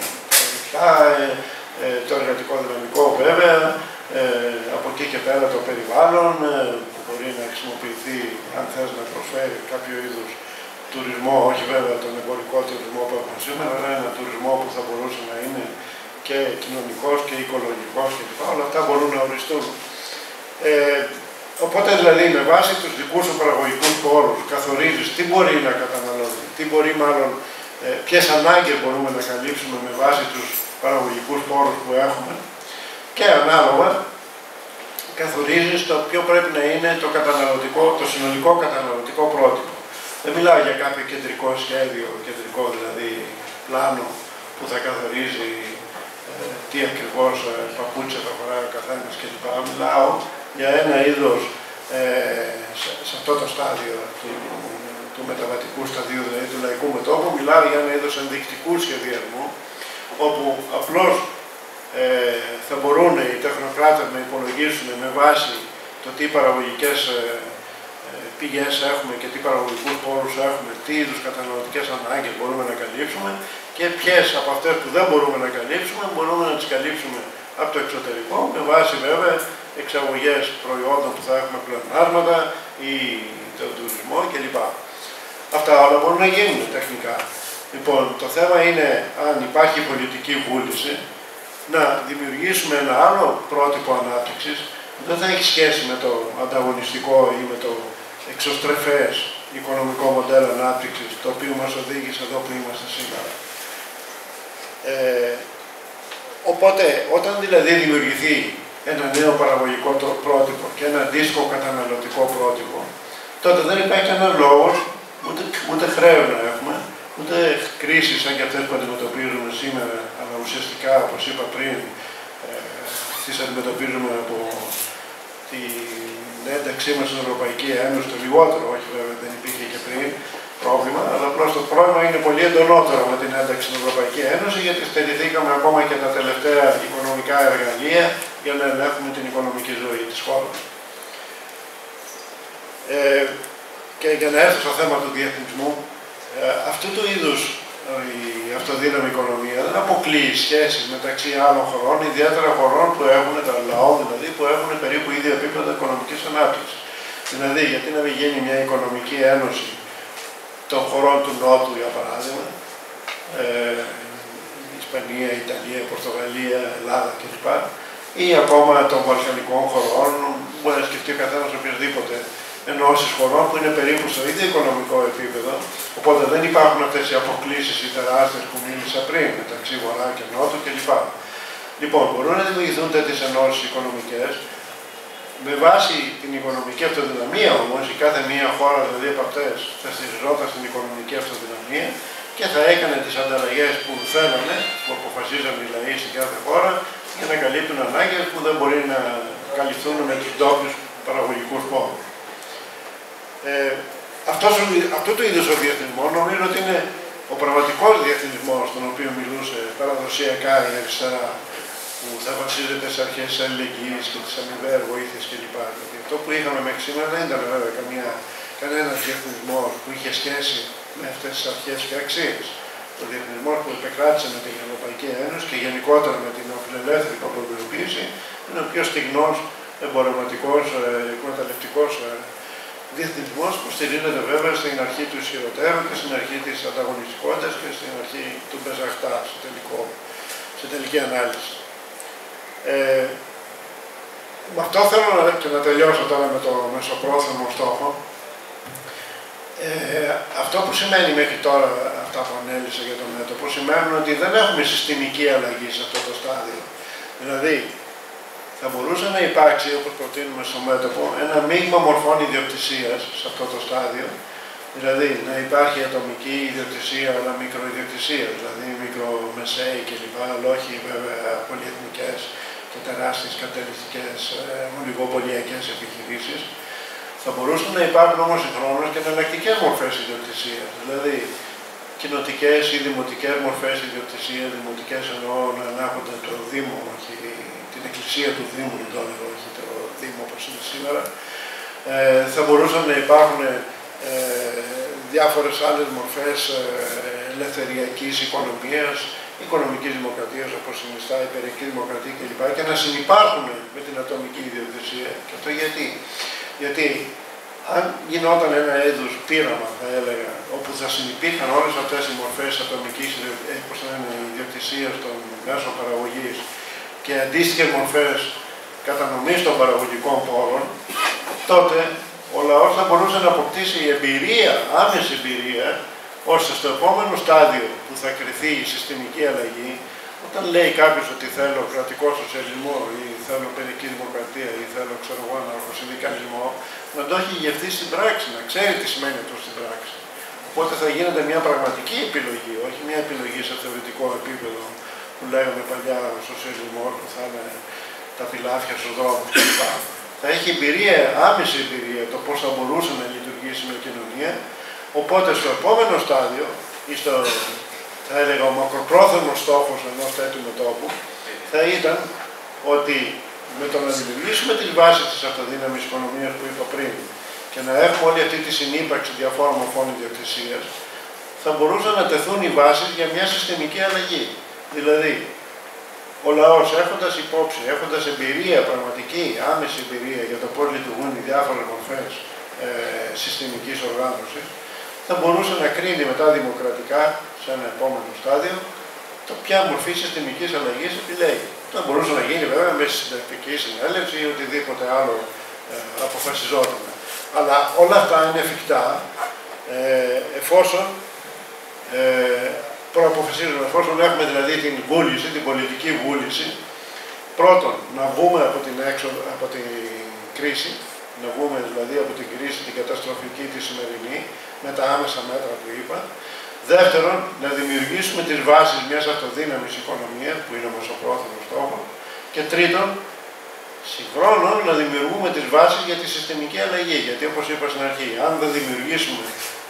ε, ε, το εργατικό δυναμικό βέβαια, ε, από εκεί και πέρα το περιβάλλον, ε, που μπορεί να χρησιμοποιηθεί αν θες να προσφέρει κάποιο είδους τουρισμό, όχι βέβαια τον εμπορικό τουρισμό που έχουμε σήμερα, αλλά ένα τουρισμό που θα μπορούσε να είναι και κοινωνικός και οικολογικός κλπ. Όλα αυτά μπορούν να οριστούν. Ε, οπότε δηλαδή με βάση τους δικούς σου παραγωγικούς πόρους καθορίζεις τι μπορεί να καταναλώσει, τι μπορεί μάλλον, ε, ποιες ανάγκες μπορούμε να καλύψουμε με βάση τους παραγωγικούς πόρους που έχουμε και ανάλογα καθορίζει το ποιο πρέπει να είναι το, καταναλωτικό, το συνολικό καταναλωτικό πρότυπο. Δεν μιλάω για κάποιο κεντρικό σχέδιο, κεντρικό δηλαδή πλάνο που θα καθορίζει ε, τι ακριβώς ε, παπούτσια θα φοράει ο καθένας κλπ. Μιλάω για ένα είδος ε, σε, σε αυτό το στάδιο του, του μεταβατικού σταδίου, δηλαδή του λαϊκού μετώπου, μιλάω για ένα είδος ενδεικτικού σχεδιασμού, όπου απλώς ε, θα μπορούν οι τεχνοκράτες να υπολογίσουν με βάση το τι παραγωγικές ε, πηγές έχουμε και τι παραγωγικούς πόρους έχουμε, τι είδους καταναλωτικές ανάγκες μπορούμε να καλύψουμε και ποιες από αυτές που δεν μπορούμε να καλύψουμε μπορούμε να τις καλύψουμε από το εξωτερικό με βάση βέβαια εξαγωγές προϊόντων που θα έχουμε πλεονάσματα ή τον τουρισμό κλπ. Αυτά όλα μπορούν να γίνουν τεχνικά. Λοιπόν, το θέμα είναι αν υπάρχει πολιτική βούληση να δημιουργήσουμε ένα άλλο πρότυπο ανάπτυξης που δεν θα έχει σχέση με το ανταγωνιστικό ή με το εξωστρεφές οικονομικό μοντέλο ανάπτυξης, το οποίο μας οδήγησε εδώ που είμαστε σήμερα. Ε, οπότε, όταν δηλαδή δημιουργηθεί ένα νέο παραγωγικό πρότυπο και ένα αντίστοιχο καταναλωτικό πρότυπο, τότε δεν υπάρχει κανένα λόγος, ούτε, ούτε χρέος να έχουμε, ούτε κρίσεις σαν και αυτές που αντιμετωπίζουμε σήμερα, αλλά ουσιαστικά, όπως είπα πριν, ε, τις αντιμετωπίζουμε από την ένταξή μας στην Ευρωπαϊκή Ένωση, το λιγότερο, όχι βέβαια δεν υπήρχε και πριν πρόβλημα, αλλά απλώς το πρόβλημα είναι πολύ εντονότερο με την ένταξη στην Ευρωπαϊκή Ένωση, γιατί στερηθήκαμε ακόμα και τα τελευταία οικονομικά εργαλεία για να ελέγχουμε την οικονομική ζωή της χώρας. Ε, και για να έρθω στο θέμα του διεθνισμού, ε, αυτού του είδους η αυτοδύναμη οικονομία δεν αποκλείει σχέσεις μεταξύ άλλων χωρών, ιδιαίτερα χωρών που έχουν, τα λαών δηλαδή, που έχουν περίπου ίδιο επίπεδο οικονομικής ανάπτυξης. Δηλαδή, γιατί να μην γίνει μια οικονομική ένωση των χωρών του Νότου, για παράδειγμα, ε, Ισπανία, Ιταλία, Πορτογαλία, Ελλάδα κλπ. Ή ακόμα των βαλκανικών χωρών, μπορεί να σκεφτεί ο καθένας οποιοδήποτε ενώσεις χωρών που είναι περίπου στο ίδιο οικονομικό επίπεδο, οπότε δεν υπάρχουν αυτές οι αποκλίσεις οι τεράστιες που μίλησα πριν μεταξύ Βορρά και Νότου κλπ. Λοιπόν, μπορούν να δημιουργηθούν τέτοιες ενώσεις οικονομικές με βάση την οικονομική αυτοδυναμία όμως, η κάθε μία χώρα δηλαδή από αυτές θα στηριζόταν στην οικονομική αυτοδυναμία και θα έκανε τις ανταλλαγές που θέλανε, που αποφασίζαν οι λαοί στην κάθε χώρα για να καλύπτουν ανάγκες που δεν μπορεί να καλυφθούν με τους ντόπιους παραγωγικούς πόρους. Ε, αυτός, αυτού του είδους ο διεθνισμός νομίζω ότι είναι ο πραγματικός διεθνισμός τον οποίο μιλούσε παραδοσιακά η αριστερά, που θα βασίζεται σε αρχές της αλληλεγγύης και της αμοιβαίας βοήθειας κλπ. Γιατί αυτό που είχαμε μέχρι σήμερα δεν ήταν βέβαια καμία, κανένας διεθνισμός που είχε σχέση με αυτές τις αρχές και αξίες. Ο διεθνισμός που επεκράτησε με την Ευρωπαϊκή Ένωση και γενικότερα με την φιλελεύθερη παγκοσμιοποίηση είναι ο πιο στιγνός εμπορευματικός, εκμεταλλευτικός διεθνισμός που στηρίζεται βέβαια στην αρχή του ισχυροτέρου και στην αρχή της ανταγωνιστικότητας και στην αρχή του μπεζαχτά, σε, τελικό, σε τελική ανάλυση. Ε, με αυτό θέλω να, και να τελειώσω τώρα με το μεσοπρόθεσμο στόχο. Ε, αυτό που σημαίνει μέχρι τώρα, αυτά που ανέλησα για το μέτωπο, σημαίνουν ότι δεν έχουμε συστημική αλλαγή σε αυτό το στάδιο. Δηλαδή, θα μπορούσε να υπάρξει, όπως προτείνουμε στο μέτωπο, ένα μείγμα μορφών ιδιοκτησίας σε αυτό το στάδιο. Δηλαδή, να υπάρχει ατομική ιδιοκτησία, αλλά μικροϊδιοκτησία, δηλαδή μικρομεσαίοι κλπ. Αλλά όχι βέβαια πολυεθνικές και τεράστιες καπιταλιστικές ολιγοπολιακές επιχειρήσεις. Θα μπορούσαν να υπάρχουν όμως συγχρόνως και εναλλακτικές μορφές ιδιοκτησίας. Δηλαδή, κοινοτικές ή δημοτικές μορφές ιδιοκτησίας, δημοτικές εννοώ να ανάγονται το Δήμο, όχι την εκκλησία του Δήμου, όχι το Δήμο όπως είναι σήμερα. Ε, θα μπορούσαν να υπάρχουν ε, διάφορες άλλες μορφές ε, ελευθεριακής οικονομίας, οικονομικής δημοκρατίας όπως συνιστά η περιεκτική δημοκρατία κλπ. Και να συνυπάρχουν με την ατομική ιδιοκτησία. Και αυτό γιατί. Γιατί αν γινόταν ένα είδους πείραμα, θα έλεγα, όπου θα συνυπήρχαν όλες αυτές οι μορφές ατομικής ιδιοκτησίας των μέσων παραγωγής και αντίστοιχες μορφές κατανομής των παραγωγικών πόρων, τότε ο λαός θα μπορούσε να αποκτήσει εμπειρία, άμεση εμπειρία, ώστε στο επόμενο στάδιο που θα κριθεί η συστημική αλλαγή Όταν λέει κάποιος ότι θέλω κρατικό σοσιαλισμό ή θέλω παιδική δημοκρατία ή θέλω ξέρω εγώ αναρχοσυνδικαλισμό, να το έχει γευτεί στην πράξη, να ξέρει τι σημαίνει αυτό στην πράξη. Οπότε θα γίνεται μια πραγματική επιλογή, όχι μια επιλογή σε θεωρητικό επίπεδο που λέγαμε παλιά ο σοσιαλισμός που θα είναι τα πιλάφια στους δρόμους κλπ. Θα έχει εμπειρία, άμεση εμπειρία το πώς θα μπορούσε να λειτουργήσει μια κοινωνία. Οπότε στο επόμενο στάδιο ή στο, θα έλεγα, ο μακροπρόθεσμος στόχος ενός τέτοιου μετώπου θα ήταν ότι με το να δημιουργήσουμε τις βάσεις της αυτοδύναμης οικονομίας που είπα πριν και να έχουμε όλη αυτή τη συνύπαρξη διαφόρων μορφών ιδιοκτησίας, θα μπορούσαν να τεθούν οι βάσεις για μια συστημική αλλαγή. Δηλαδή, ο λαός έχοντας υπόψη, έχοντας εμπειρία, πραγματική, άμεση εμπειρία για το πώς λειτουργούν οι διάφορες μορφές ε, συστημικής οργάνωσης, θα μπορούσε να κρίνει μετά δημοκρατικά, σε ένα επόμενο στάδιο, το ποια μορφή συστημικής αλλαγής επιλέγει. Θα μπορούσε να γίνει βέβαια με συντακτική συνέλευση ή οτιδήποτε άλλο ε, αποφασιζόταν. Αλλά όλα αυτά είναι εφικτά ε, εφόσον ε, προαποφασίζουμε, εφόσον έχουμε δηλαδή την βούληση, την πολιτική βούληση, πρώτον να βγούμε από την, έξω, από την κρίση, να βγούμε δηλαδή από την κρίση την καταστροφική τη σημερινή, με τα άμεσα μέτρα που είπα. Δεύτερον, να δημιουργήσουμε τις βάσεις μιας αυτοδύναμης οικονομίας, που είναι ο μεσοπρόθεσμος στόχος. Και τρίτον, συγχρόνως να δημιουργούμε τις βάσεις για τη συστημική αλλαγή. Γιατί όπως είπα στην αρχή, αν δεν δημιουργήσουμε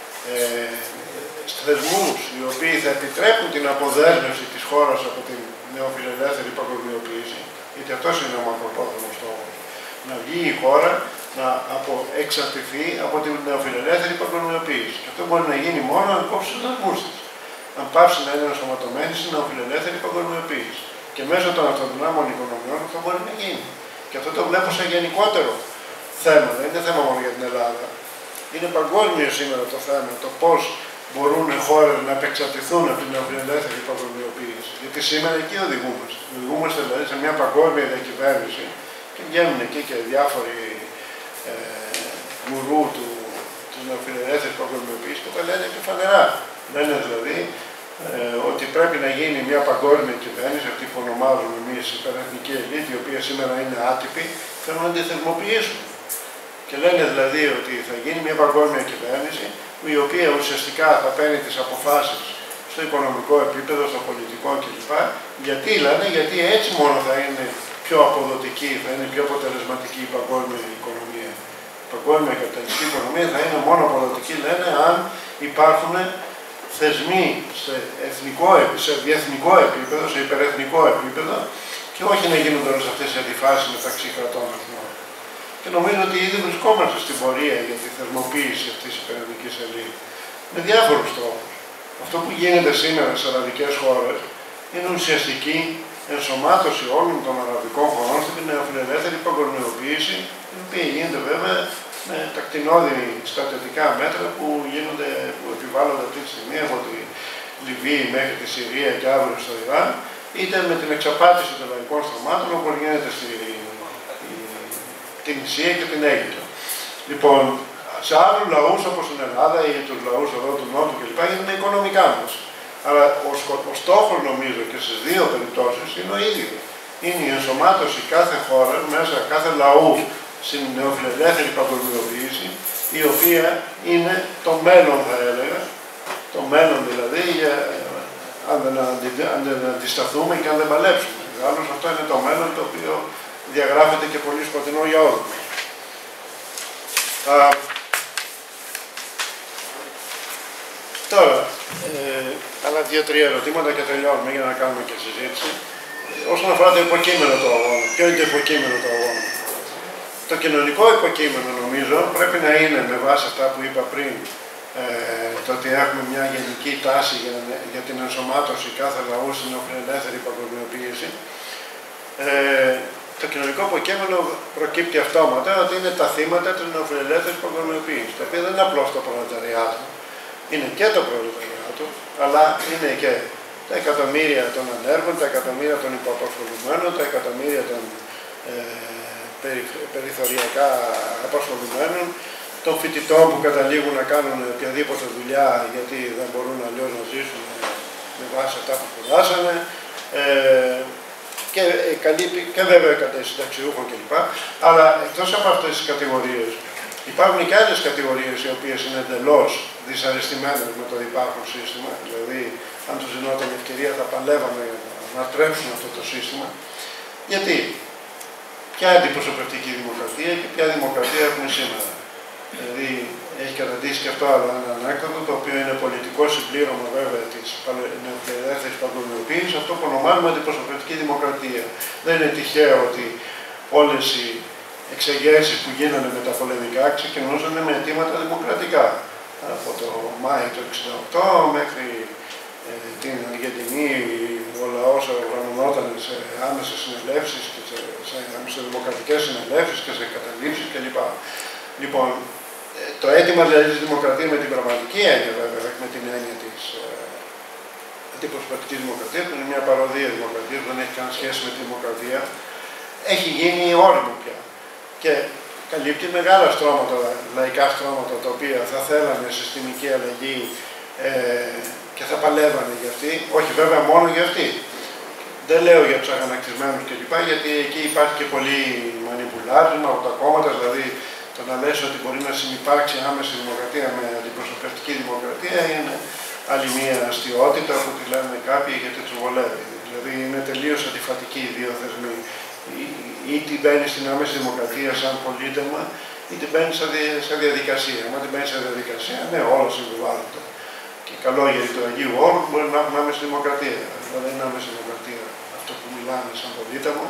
ε, θεσμούς οι οποίοι θα επιτρέπουν την αποδέσμευση της χώρας από την νεοφιλελεύθερη παγκοσμιοποίηση, γιατί αυτός είναι ο μακροπρόθεσμος στόχος, να βγει η χώρα να εξαρτηθεί από την νεοφιλελεύθερη παγκοσμιοποίηση. Και αυτό μπορεί να γίνει μόνο αν κόψει τους δασμούς της. Αν πάψει να είναι ενσωματωμένη στην νεοφιλελεύθερη παγκοσμιοποίηση. Και μέσω των αυτοδυνάμων οικονομιών αυτό μπορεί να γίνει. Και αυτό το βλέπω σε γενικότερο θέμα. Δεν είναι θέμα μόνο για την Ελλάδα. Είναι παγκόσμιο σήμερα το θέμα. Το πώς μπορούν οι χώρες να επεξαρτηθούν από την νεοφιλελεύθερη παγκοσμιοποίηση. Γιατί σήμερα εκεί οδηγούμαστε. Οδηγούμαστε δηλαδή σε μια παγκόσμια διακυβέρνηση και βγαίνουν εκεί και διάφοροι ε, γκουρού του, της νεοφιλελεύθερης παγκοσμιοποίησης και τα λένε και φανερά. Λένε δηλαδή ε, ότι πρέπει να γίνει μια παγκόσμια κυβέρνηση, αυτή που ονομάζουμε εμείς υπερεθνική ελίτ, η οποία σήμερα είναι άτυπη, θέλουν να τη θεσμοποιήσουν. Και λένε δηλαδή ότι θα γίνει μια παγκόσμια κυβέρνηση, η οποία ουσιαστικά θα παίρνει τις αποφάσεις στο οικονομικό επίπεδο, στο πολιτικό κλπ. Γιατί λένε, γιατί έτσι μόνο θα είναι πιο αποδοτική, θα είναι πιο αποτελεσματική η παγκόσμια οικονομία. Η παγκόσμια καπιταλιστική οικονομία θα είναι μόνο αποδοτική, λένε, αν υπάρχουν θεσμοί σε, εθνικό, σε διεθνικό επίπεδο, σε υπερεθνικό επίπεδο και όχι να γίνονται όλες αυτές οι αντιφάσεις μεταξύ κρατών εθνών. Και νομίζω ότι ήδη βρισκόμαστε στην πορεία για τη θεσμοποίηση αυτής της υπερεθνικής ελίτ με διάφορους τρόπους. Αυτό που γίνεται σήμερα σε αραβικές χώρες είναι ουσιαστική ενσωμάτωση όλων των αραβικών χωρών στην νεοφιλελεύθερη παγκοσμιοποίηση, η οποία γίνεται βέβαια με τα κτηνώδη στρατιωτικά μέτρα που, γίνονται, που επιβάλλονται αυτή τη στιγμή από τη Λιβύη μέχρι τη Συρία και αύριο στο Ιράν, είτε με την εξαπάτηση των λαϊκών στρωμάτων όπως γίνεται στη την Ισία και την Αίγυπτο. Λοιπόν, σε άλλους λαούς όπως στην Ελλάδα ή τους λαούς εδώ του Νότου κλπ. Γίνονται οικονομικά μας. Αλλά ο, ο στόχος νομίζω και στις δύο περιπτώσεις είναι ο ίδιος. Είναι η ενσωμάτωση κάθε χώρα μέσα κάθε λαού στην νεοφιλελεύθερη παγκοσμιοποίηση, η οποία είναι το μέλλον θα έλεγα, το μέλλον δηλαδή, για, αν, δεν αντι, αν δεν αντισταθούμε και αν δεν παλέψουμε. Άλλως αυτό είναι το μέλλον το οποίο διαγράφεται και πολύ σκοτεινό για όλους. Α, τώρα, ε, άλλα δύο-τρία ερωτήματα και τελειώνουμε για να κάνουμε και συζήτηση. Όσον αφορά το υποκείμενο του αγώνα, ποιο είναι το υποκείμενο του αγώνα? Το κοινωνικό υποκείμενο νομίζω πρέπει να είναι με βάση αυτά που είπα πριν, ε, το ότι έχουμε μια γενική τάση για, για την ενσωμάτωση κάθε λαού στην νεοφιλελεύθερη παγκοσμιοποίηση. Ε, το κοινωνικό υποκείμενο προκύπτει αυτόματα ότι είναι τα θύματα της νεοφιλελεύθερης παγκοσμιοποίησης, το οποίο δεν είναι απλώς το προλεταριάτο, είναι και το προλεταριάτο, αλλά είναι και τα εκατομμύρια των ανέργων, τα εκατομμύρια των υποαπασχολουμένων, τα εκατομμύρια των ε, περι, περιθωριακά απασχολουμένων, των φοιτητών που καταλήγουν να κάνουν οποιαδήποτε δουλειά γιατί δεν μπορούν αλλιώς να ζήσουν με βάση αυτά που σπουδάσανε, Ε, και, καλύπτει, και βέβαια κατά συνταξιούχων κλπ. Αλλά εκτός από αυτές τις κατηγορίες, υπάρχουν και άλλες κατηγορίες οι οποίες είναι εντελώς δυσαρεστημένες με το υπάρχον σύστημα. Δηλαδή, αν τους δινόταν ευκαιρία, θα παλεύαμε να τρέψουν αυτό το σύστημα. Γιατί ποια αντιπροσωπευτική δημοκρατία και ποια δημοκρατία έχουμε σήμερα. Δηλαδή, έχει καταντήσει και αυτό άλλο ένα ανέκδοτο, το οποίο είναι πολιτικό συμπλήρωμα βέβαια της νεοφιλελεύθερης παγκοσμιοποίησης, αυτό που ονομάζουμε αντιπροσωπευτική δημοκρατία. Δεν είναι τυχαίο ότι όλες οι εξεγέρσεις που γίνανε με τα πολεμικά ξεκινούσαν με αιτήματα δημοκρατικά. Από το Μάιο του εξήντα οκτώ μέχρι ε, την Αργεντινή, ο λαός οργανωνόταν σε άμεσες συνελεύσεις και σε, σε, σε δημοκρατικές συνελεύσεις και σε καταλήψεις κλπ. Λοιπόν, το αίτημα δηλαδή της δημοκρατίας με την πραγματική έννοια, βέβαια, με την έννοια της ε, αντιπροσωπευτικής δημοκρατίας, που είναι μια παροδία δημοκρατίας που δεν έχει καν σχέση με τη δημοκρατία, έχει γίνει όριμο πια. Και καλύπτει μεγάλα στρώματα, λαϊκά στρώματα, τα οποία θα θέλανε συστημική αλλαγή ε, και θα παλεύανε για αυτή, όχι βέβαια μόνο για αυτή. Δεν λέω για τους αγανακτισμένους κλπ, γιατί εκεί υπάρχει και πολύ μανιπουλάρισμα από τα κόμματα, δηλαδή το να λες ότι μπορεί να συνυπάρξει άμεση δημοκρατία με αντιπροσωπευτική δημοκρατία είναι άλλη μία αστιότητα που τη λένε κάποιοι γιατί τους βολεύει. Δηλαδή είναι τελείως αντιφατικοί οι δύο θεσμοί. Είτε μπαίνει στην άμεση δημοκρατία σαν πολίτευμα, είτε μπαίνει σε διαδικασία. Αν δεν μπαίνει σε διαδικασία, ναι, όλα συμβιβάλλονται. Και καλό γιατί το Αγίου Όρου μπορεί να έχουμε άμεση δημοκρατία. Δηλαδή είναι άμεση δημοκρατία αυτό που μιλάμε σαν πολίτευμα.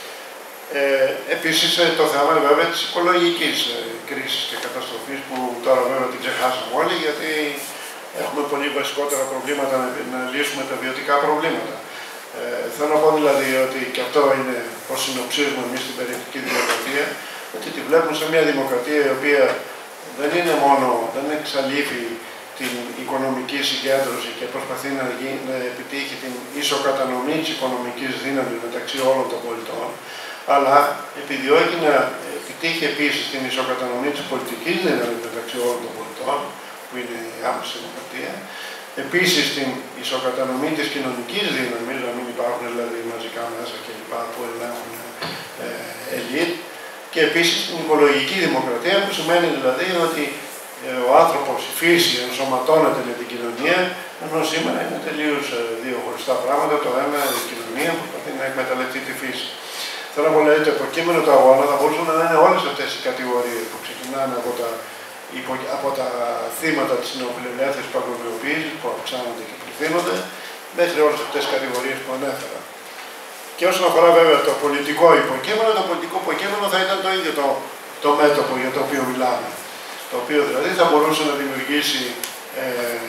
Ε, επίσης το θέμα βέβαια της οικολογικής ε, κρίσης και καταστροφής που τώρα βέβαια την ξεχάσαμε όλοι γιατί έχουμε πολύ βασικότερα προβλήματα να, να λύσουμε τα βιωτικά προβλήματα. Ε, θέλω να πω δηλαδή ότι και αυτό είναι ως συνοψίζουμε εμείς την περιεκτική δημοκρατία, ότι τη βλέπουμε σε μια δημοκρατία η οποία δεν είναι μόνο, δεν εξαλείφει την οικονομική συγκέντρωση και προσπαθεί να, γίνει, να επιτύχει την ισοκατανομή της οικονομικής δύναμης μεταξύ όλων των πολιτών, αλλά επιδιώκει να επιτύχει επίσης την ισοκατανομή της πολιτικής δύναμης μεταξύ όλων των πολιτών, που είναι η άμεση δημοκρατία, επίσης την ισοκατανομή της κοινωνικής δύναμης, να μην υπάρχουν δηλαδή μαζικά μέσα κλπ. Που ελέγχουν ε, ελίτ, και επίσης την οικολογική δημοκρατία, που σημαίνει δηλαδή ότι ε, ο άνθρωπος, η φύση ενσωματώνεται με την κοινωνία, ενώ σήμερα είναι τελείως ε, δύο χωριστά πράγματα. Το ένα η κοινωνία που προσπαθεί να εκμεταλλευτεί τη φύση. Θέλω να πω, δηλαδή, το υποκείμενο του αγώνα θα μπορούσαν να είναι όλες αυτές οι κατηγορίες που ξεκινάνε από τα, υπο, από τα θύματα της νεοφιλελεύθερης παγκοσμιοποίησης που αυξάνονται και πληθύνονται, μέχρι όλες αυτές τις κατηγορίες που ανέφερα. Και όσον αφορά βέβαια το πολιτικό υποκείμενο, το πολιτικό υποκείμενο θα ήταν το ίδιο το, το μέτωπο για το οποίο μιλάμε. Το οποίο δηλαδή θα μπορούσε να δημιουργήσει ε,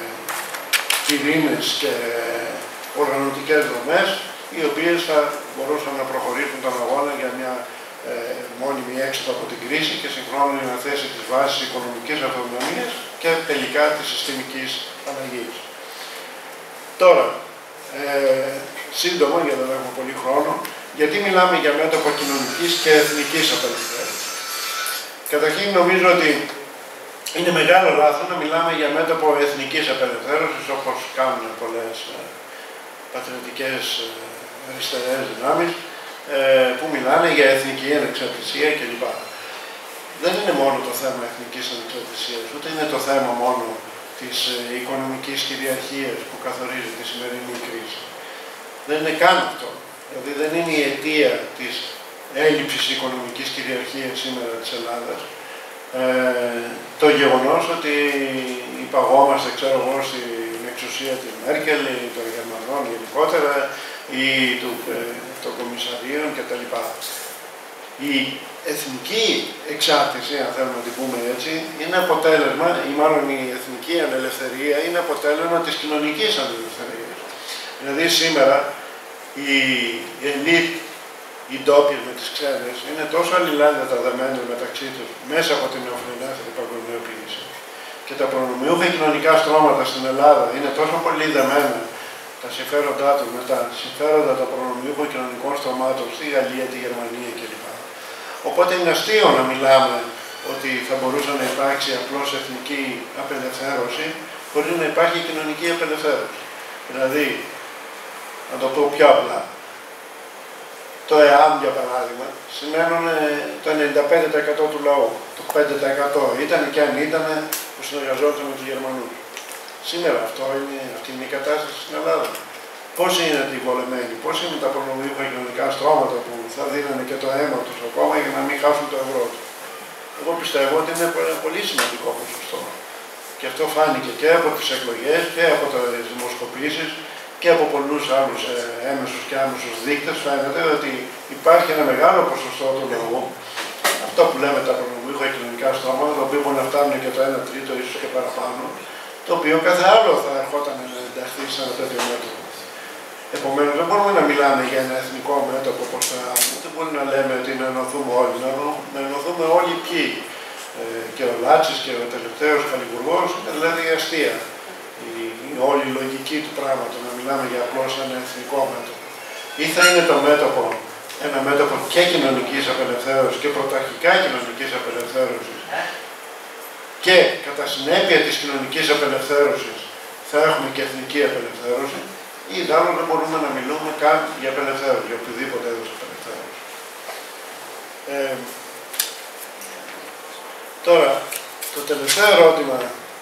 πυρήνες και οργανωτικές δομές, οι οποίες θα μπορούσαν να προχωρήσουν τον αγώνα για μια ε, μόνιμη έξοδο από την κρίση και συγχρόνως να θέσει τις βάσεις οικονομικής αυτονομίας και τελικά της συστημικής αλλαγής. Τώρα, ε, σύντομα, γιατί δεν έχουμε πολύ χρόνο, γιατί μιλάμε για μέτωπο κοινωνικής και εθνικής απελευθέρωσης. Καταρχήν νομίζω ότι είναι μεγάλο λάθος να μιλάμε για μέτωπο εθνικής απελευθέρωσης, όπως κάνουν πολλές ε, πατριωτικές ε, αριστερές δυνάμεις, ε, που μιλάνε για εθνική ανεξαρτησία κλπ. Δεν είναι μόνο το θέμα εθνικής ανεξαρτησίας, ούτε είναι το θέμα μόνο της ε, οικονομικής κυριαρχίας που καθορίζει τη σημερινή κρίση. Δεν είναι καν αυτό. Δηλαδή δεν είναι η αιτία της έλλειψης οικονομικής κυριαρχίας σήμερα της Ελλάδας ε, το γεγονός ότι υπαγόμαστε, ξέρω εγώ, στην εξουσία της Μέρκελ ή των Γερμανών γενικότερα ή του, ε, των κομμισαρίων κτλ. Η εθνική εξάρτηση, αν θέλουμε να την πούμε έτσι, είναι αποτέλεσμα, ή μάλλον η εθνική ανελευθερία είναι αποτέλεσμα της κοινωνικής ανελευθερίας. Δηλαδή σήμερα οι ελίτ, οι ντόπιες με τις ξένες, είναι τόσο αλληλάνδετα δεμένες μεταξύ τους μέσα από την νεοφιλελεύθερη παγκοσμιοποίηση. Και τα προνομιούχα κοινωνικά στρώματα στην Ελλάδα είναι τόσο πολύ δεμένα τα συμφέροντά τους με τα συμφέροντα των προνομιούχων κοινωνικών στρωμάτων στη Γαλλία, τη Γερμανία κλπ. Οπότε είναι αστείο να μιλάμε ότι θα μπορούσε να υπάρξει απλώς εθνική απελευθέρωση χωρίς να υπάρχει κοινωνική απελευθέρωση. Δηλαδή, να το πω πιο απλά. Το ΕΑΜ, για παράδειγμα, σημαίνουν το ενενήντα πέντε τοις εκατό του λαού. Το πέντε τοις εκατό ήταν και αν ήταν που συνεργαζόταν με τους Γερμανούς. Σήμερα αυτό είναι, αυτή είναι η κατάσταση στην Ελλάδα. Πόσοι είναι αντιβολεμένοι, πόσοι είναι τα προνομιούχα κοινωνικά στρώματα που θα δίνανε και το αίμα τους ακόμα για να μην χάσουν το ευρώ τους. Εγώ πιστεύω ότι είναι πολύ σημαντικό ποσοστό. Και αυτό φάνηκε και από τις εκλογές και από τις δημοσκοπήσεις και από πολλούς άλλους ε, έμεσους και άμεσους δείκτες. Φαίνεται ότι υπάρχει ένα μεγάλο ποσοστό του λαού, αυτό που λέμε τα προνομιούχα κοινωνικά στρώματα, το οποίο μπορεί να φτάνουν και το ένα τρίτο, ίσως και παραπάνω, το οποίο κάθε άλλο θα ερχόταν να ενταχθεί σε ένα τέτοιο μέτωπο. Επομένως, δεν μπορούμε να μιλάμε για ένα εθνικό μέτωπο όπως το ΕΑΜ, ούτε μπορεί να λέμε ότι να ενωθούμε όλοι, να ενωθούμε όλοι ποιοι. Ε, και ο Λάτσης και ο τελευταίος Καλλιβουργός, είναι δηλαδή αστεία. Η, η όλη η λογική του πράγματος, να μιλάμε για απλώς ένα εθνικό μέτωπο. Ή θα είναι το μέτωπο ένα μέτωπο και κοινωνικής απελευθέρωσης και πρωταρχικά κοινωνικής απελευθέρωσης και κατά συνέπεια της κοινωνικής απελευθέρωσης θα έχουμε και εθνική απελευθέρωση, ή δάλλον δεν μπορούμε να μιλούμε καν για απελευθέρωση, για οποιοδήποτε έδωσε απελευθέρωση. Ε, τώρα, το τελευταίο ερώτημα,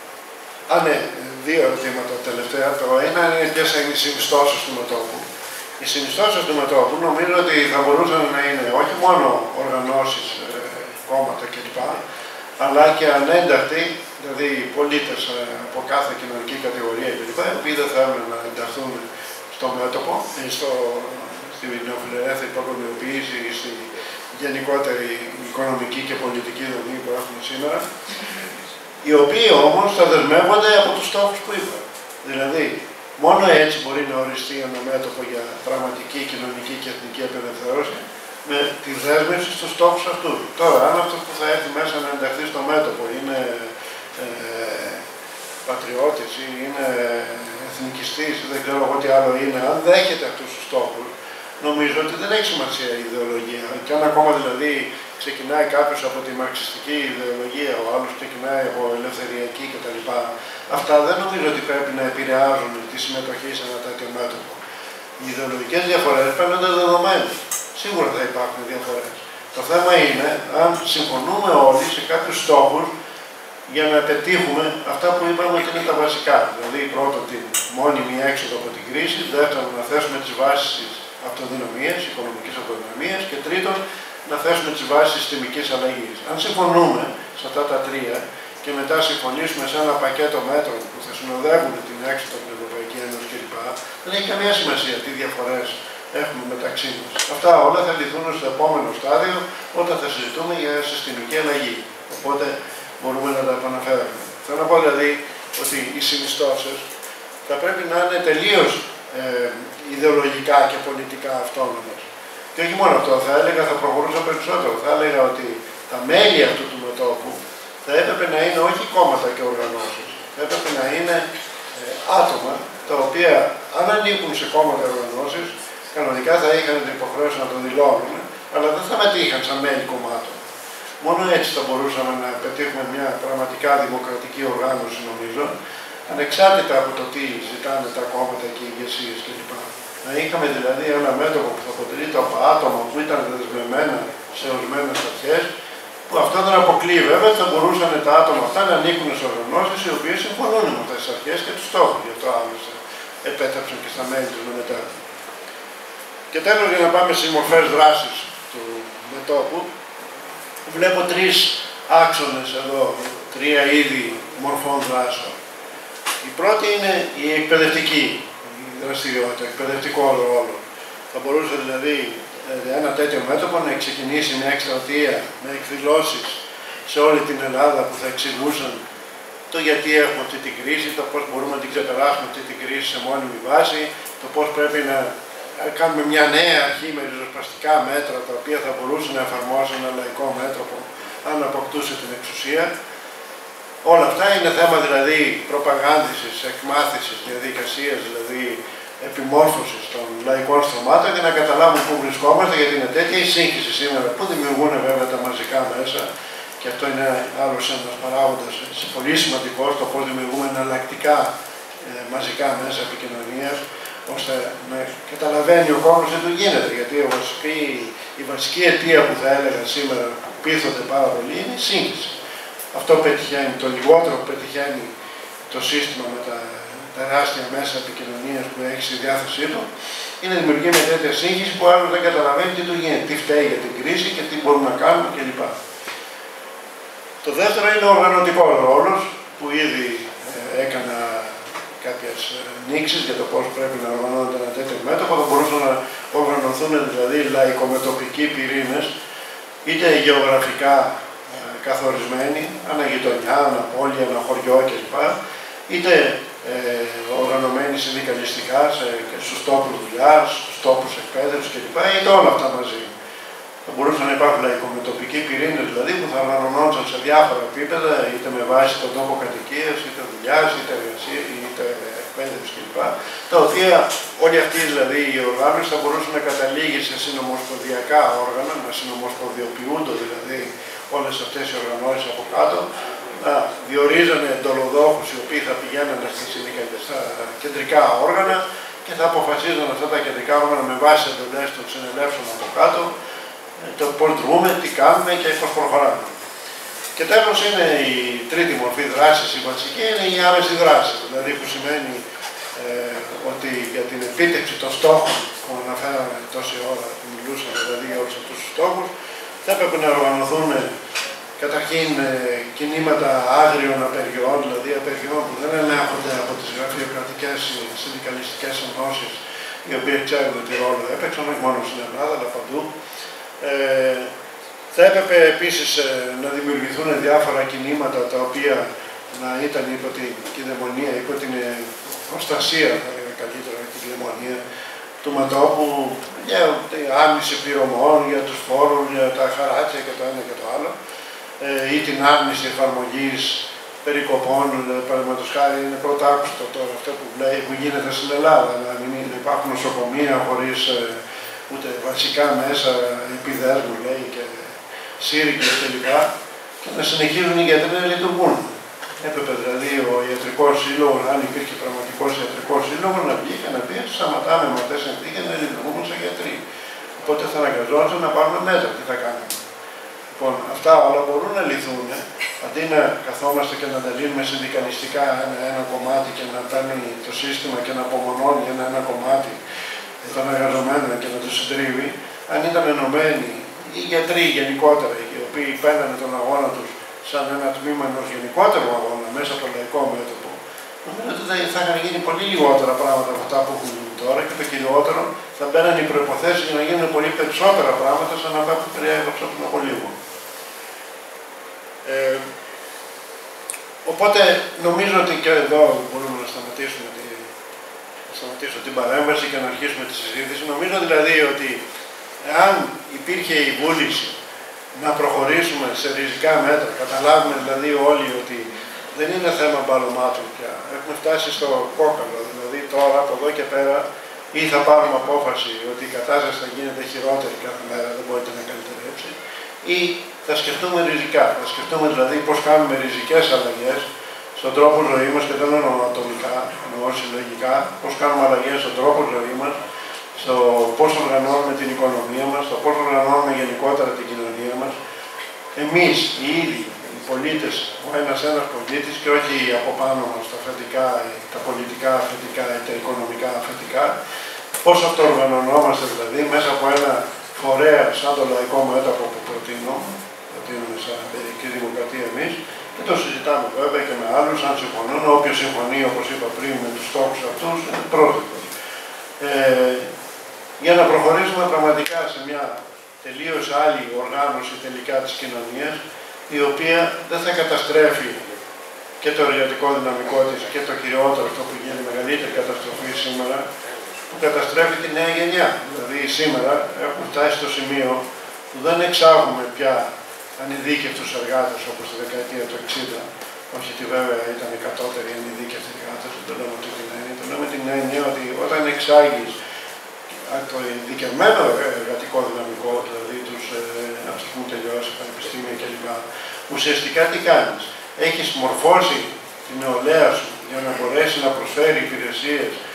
α ναι, δύο ερωτήματα τελευταία. Το ένα είναι ποιες είναι οι συνιστώσεις του μετώπου. Οι συνιστώσεις του μετώπου νομίζω ότι θα μπορούσαν να είναι όχι μόνο οργανώσεις, ε, κόμματα κλπ, αλλά και ανένταχτοι, δηλαδή πολίτες ε, από κάθε κοινωνική κατηγορία κλπ, οι οποίοι δεν θέλουν να ενταχθούν στο μέτωπο, στο, στην νεοφιλελεύθερη παγκοσμιοποίηση ή στη γενικότερη οικονομική και πολιτική δομή που έχουμε σήμερα, οι οποίοι όμως θα δεσμεύονται από τους στόχους που είπα. Δηλαδή, μόνο έτσι μπορεί να οριστεί ένα μέτωπο για πραγματική κοινωνική και εθνική απελευθέρωση, με τη δέσμευση στους στόχους αυτούς. Τώρα, αν αυτός που θα έρθει μέσα να ενταχθεί στο μέτωπο είναι ε, πατριώτης ή είναι εθνικιστής ή δεν ξέρω εγώ τι άλλο είναι, αν δέχεται αυτούς τους στόχους, νομίζω ότι δεν έχει σημασία η ιδεολογία. Και αν ακόμα δηλαδή ξεκινάει κάποιος από τη μαρξιστική ιδεολογία, ο άλλος ξεκινάει από ελευθεριακή κτλ. Αυτά δεν νομίζω ότι πρέπει να επηρεάζουν τη συμμετοχή σε ένα τέτοιο μέτωπο. Οι ιδεολογικές διαφορές φαίνονται δεδομένες. Σίγουρα θα υπάρχουν διαφορές. Το θέμα είναι αν συμφωνούμε όλοι σε κάποιους στόχους για να πετύχουμε αυτά που είπαμε ότι είναι τα βασικά. Δηλαδή, πρώτον, την μόνιμη έξοδο από την κρίση, δεύτερον, να θέσουμε τις βάσεις της αυτοδυναμίας, οικονομικής αυτοδυναμίας και τρίτον, να θέσουμε τις βάσεις της τιμικής αλλαγής. Αν συμφωνούμε σε αυτά τα τρία και μετά συμφωνήσουμε σε ένα πακέτο μέτρων που θα συνοδεύουν την έξοδο από την Ευρωπαϊκή Ένωση κλπ., δεν έχει καμία σημασία τι διαφορές έχουμε μεταξύ μας. Αυτά όλα θα λυθούν στο επόμενο στάδιο όταν θα συζητούμε για συστημική αλλαγή. Οπότε μπορούμε να τα επαναφέρουμε. Θέλω να πω δηλαδή ότι οι συνιστώσεις θα πρέπει να είναι τελείως ε, ιδεολογικά και πολιτικά αυτόνομες. Και όχι μόνο αυτό, θα έλεγα, θα προχωρούσα περισσότερο. Θα έλεγα ότι τα μέλη αυτού του μετώπου θα έπρεπε να είναι όχι κόμματα και οργανώσεις. Θα έπρεπε να είναι ε, άτομα τα οποία αν ανήκουν σε κόμματα και οργανώσεις, κανονικά θα είχαν την υποχρέωση να το δηλώνουν, αλλά δεν θα μετήχαν σαν μέλη κομμάτων. Μόνο έτσι θα μπορούσαμε να πετύχουμε μια πραγματικά δημοκρατική οργάνωση, νομίζω, ανεξάρτητα από το τι ζητάνε τα κόμματα και οι ηγεσίες κλπ. Να είχαμε δηλαδή ένα μέτωπο που θα αποτελείται από άτομα που ήταν δεσμευμένα σε ορισμένες αρχές, που αυτό δεν αποκλείει βέβαια ότι θα μπορούσαν τα άτομα αυτά να ανήκουν σε οργανώσεις οι οποίες συμφωνούν με αυτές τις αρχές και τους στόχους. Γι' αυτό άλλωστε επέτρεψαν και στα μέλη τους να μετέχουν. Και τέλος, για να πάμε στις μορφές δράσης του μετώπου, βλέπω τρεις άξονες εδώ, τρία είδη μορφών δράσεων. Η πρώτη είναι η εκπαιδευτική δραστηριότητα, εκπαιδευτικό ρόλο. Θα μπορούσε δηλαδή ένα τέτοιο μέτωπο να ξεκινήσει μια εκστρατεία με εκδηλώσεις σε όλη την Ελλάδα που θα εξηγούσαν το γιατί έχουμε αυτή την κρίση, το πώς μπορούμε να την ξεπεράσουμε αυτή την κρίση σε μόνιμη βάση, το πώς πρέπει να κάνουμε μια νέα αρχή με ριζοσπαστικά μέτρα τα οποία θα μπορούσε να εφαρμόσει ένα λαϊκό μέτωπο αν αποκτούσε την εξουσία. Όλα αυτά είναι θέμα δηλαδή προπαγάνδησης, εκμάθησης, διαδικασίας, δηλαδή επιμόρφωσης των λαϊκών στρωμάτων για να καταλάβουν πού βρισκόμαστε, γιατί είναι τέτοια η σύγχυση σήμερα που δημιουργούν βέβαια τα μαζικά μέσα, και αυτό είναι άλλος ένας παράγοντας πολύ σημαντικός, το πώς δημιουργούμε εναλλακτικά ε, μαζικά μέσα επικοινωνίας, ώστε να καταλαβαίνει ο κόσμος τι του γίνεται. Γιατί η βασική, η βασική αιτία που θα έλεγα σήμερα που πείθονται πάρα πολύ είναι η σύγχυση. Αυτό πετυχαίνει, το λιγότερο που πετυχαίνει το σύστημα με τα τεράστια μέσα επικοινωνίας που έχει στη διάθεσή του, είναι δημιουργία με τέτοια σύγχυση που άλλος δεν καταλαβαίνει τι του γίνεται, τι φταίει για την κρίση και τι μπορούμε να κάνουμε κλπ. Το δεύτερο είναι ο οργανωτικός ρόλος, που ήδη ε, έκανα κάποιες νήξεις για το πώς πρέπει να οργανώνεται ένα τέτοιο μέτωπο. Θα μπορούσαν να οργανωθούν δηλαδή λαϊκομετωπικοί πυρήνες, είτε γεωγραφικά ε, καθορισμένοι, αναγειτονιά, αναπόλια, ένα χωριό κλπ. Είτε ε, οργανωμένοι συνδικαλιστικά σε, στους τόπους δουλειάς, στους τόπους εκπαίδευσης κλπ. Είτε όλα αυτά μαζί. Θα μπορούσαν να υπάρχουν λαϊκομετωπικοί πυρήνες δηλαδή που θα οργανωνόντουσαν σε διάφορα επίπεδα, είτε με βάση τον τόπο κατοικίας, είτε δουλειάς, είτε εργασία, είτε εκπαίδευση κλπ. Τα οποία όλοι αυτοί δηλαδή οι οργάνωση θα μπορούσαν να καταλήγει σε συνομοσπονδιακά όργανα, να συνομοσπονδιοποιούνται δηλαδή όλες αυτές οι οργανώσεις από κάτω, να διορίζανε εντολοδόχους οι οποίοι θα πηγαίνανε στα κεντρικά όργανα και θα αποφασίζουν αυτά τα κεντρικά όργανα με βάση εντολές των συνελεύσεων από κάτω, το πώς δρούμε, τι κάνουμε και πώς προχωράμε. Και τέλος είναι η τρίτη μορφή δράσης, η βασική, είναι η άμεση δράση. Δηλαδή που σημαίνει ε, ότι για την επίτευξη των στόχων που αναφέραμε τόση ώρα που μιλούσαμε, δηλαδή για όλους αυτούς τους στόχους, θα έπρεπε να οργανωθούν καταρχήν ε, κινήματα άγριων απεργιών, δηλαδή απεργιών που δεν ελέγχονται από τις γραφειοκρατικές συνδικαλιστικές ενώσεις, οι οποίες ξέρουν τι ρόλο έπαιξαν, όχι μόνο στην Ελλάδα, αλλά παντού. Ε, θα έπρεπε επίσης ε, να δημιουργηθούν διάφορα κινήματα τα οποία να ήταν υπό την κυδαιμονία, υπό την προστασία, θα λέγαμε καλύτερα, την κυδαιμονία του μετώπου, για την άρνηση πληρωμών, για τους φόρους, για τα χαράτσια και το ένα και το άλλο, ε, ή την άρνηση εφαρμογής περικοπών. Παραδείγματος χάρη, είναι πρωτάκουστο τώρα αυτό που, λέει, που γίνεται στην Ελλάδα, να μην υπάρχουν νοσοκομεία χωρίς ε, ούτε βασικά μέσα επιδέρμου, λέει, και σύριγγες κλπ. Και να συνεχίζουν οι γιατροί να λειτουργούν. Έπρεπε δηλαδή ο ιατρικός σύλλογος, αν υπήρχε πραγματικός ιατρικός σύλλογος, να βγει και να πει: σταματάμε με αυτές τις συνθήκες να λειτουργούν σαν γιατροί. Οπότε θα αναγκαζόμαστε να πάρουμε μέτρα. Τι θα κάνουμε. Λοιπόν, αυτά όλα μπορούν να λυθούν. Ε. Αντί να καθόμαστε και να τα λύνουμε συνδικαλιστικά ένα, ένα κομμάτι και να παίρνει το σύστημα και να απομονώνει ένα, ένα κομμάτι των εργαζομένων και να τους συντρίβει, αν ήταν ενωμένοι οι γιατροί γενικότερα, οι οποίοι παίρνανε τον αγώνα τους σαν ένα τμήμα ενός γενικότερου αγώνα μέσα από το λαϊκό μέτωπο, νομίζω ότι θα είχαν γίνει πολύ λιγότερα πράγματα από αυτά που έχουν γίνει τώρα και το κυριότερο θα μπαίνανε οι προϋποθέσεις για να γίνουν πολύ περισσότερα πράγματα σαν αυτά που περιέγραψα πριν από λίγο. Ε, οπότε νομίζω ότι και εδώ μπορούμε να σταματήσουμε τη, να σταματήσω την παρέμβαση και να αρχίσουμε τη συζήτηση. Νομίζω δηλαδή ότι αν υπήρχε η βούληση να προχωρήσουμε σε ριζικά μέτρα, καταλάβουμε δηλαδή όλοι ότι δεν είναι θέμα μπαλωμάτων πια. Έχουμε φτάσει στο κόκαλο, δηλαδή τώρα από εδώ και πέρα ή θα πάρουμε απόφαση ότι η κατάσταση θα γίνεται χειρότερη κάθε μέρα, δεν μπορείτε να καλυτερέψει, ή θα σκεφτούμε ριζικά. Θα σκεφτούμε δηλαδή πώς κάνουμε ριζικές αλλαγές στον τρόπο ζωής μας, και δεν εννοώ ατομικά, εννοώ συλλογικά, πώς κάνουμε αλλαγές στον τρόπο ζωής μας, στο πώς οργανώνουμε την οικονομία μας, στο πώς οργανώνουμε γενικότερα την κοινωνία μας. Εμείς οι ίδιοι, οι πολίτες, ο ένας ένας πολίτης και όχι από πάνω μας τα αφεντικά, τα πολιτικά αφεντικά ή τα οικονομικά αφεντικά, πώς αυτοοργανωνόμαστε δηλαδή μέσα από ένα φορέα σαν το λαϊκό μέτωπο που προτείνω, προτείνουμε σαν παιδική δημοκρατία εμείς, και το συζητάμε βέβαια και με άλλους, αν συμφωνούν. Όποιος συμφωνεί, όπως είπα πριν, με τους στόχους αυτούς, είναι πρόσδεκτος. Ε, για να προχωρήσουμε πραγματικά σε μια τελείως άλλη οργάνωση τελικά της κοινωνίας, η οποία δεν θα καταστρέφει και το εργατικό δυναμικό της και το κυριότερο, αυτό που γίνει μεγαλύτερη καταστροφή σήμερα, που καταστρέφει τη νέα γενιά. Δηλαδή σήμερα έχουμε φτάσει στο σημείο που δεν εξάγουμε πια ανειδίκευτους εργάτες όπως τη δεκαετία του εξήντα. Όχι ότι βέβαια ήταν οι κατώτεροι ανειδίκευτοι εργάτες, δεν το λέμε αυτή την έννοια. Το λέμε την έννοια ότι όταν εξάγεις το ειδικευμένο εργατικό δυναμικό, δηλαδή τους ε, αυτούς που τελειώσει πανεπιστήμια κλπ. Ουσιαστικά τι κάνεις. Έχεις μορφώσει την νεολαία σου για να μπορέσει να προσφέρει υπηρεσίες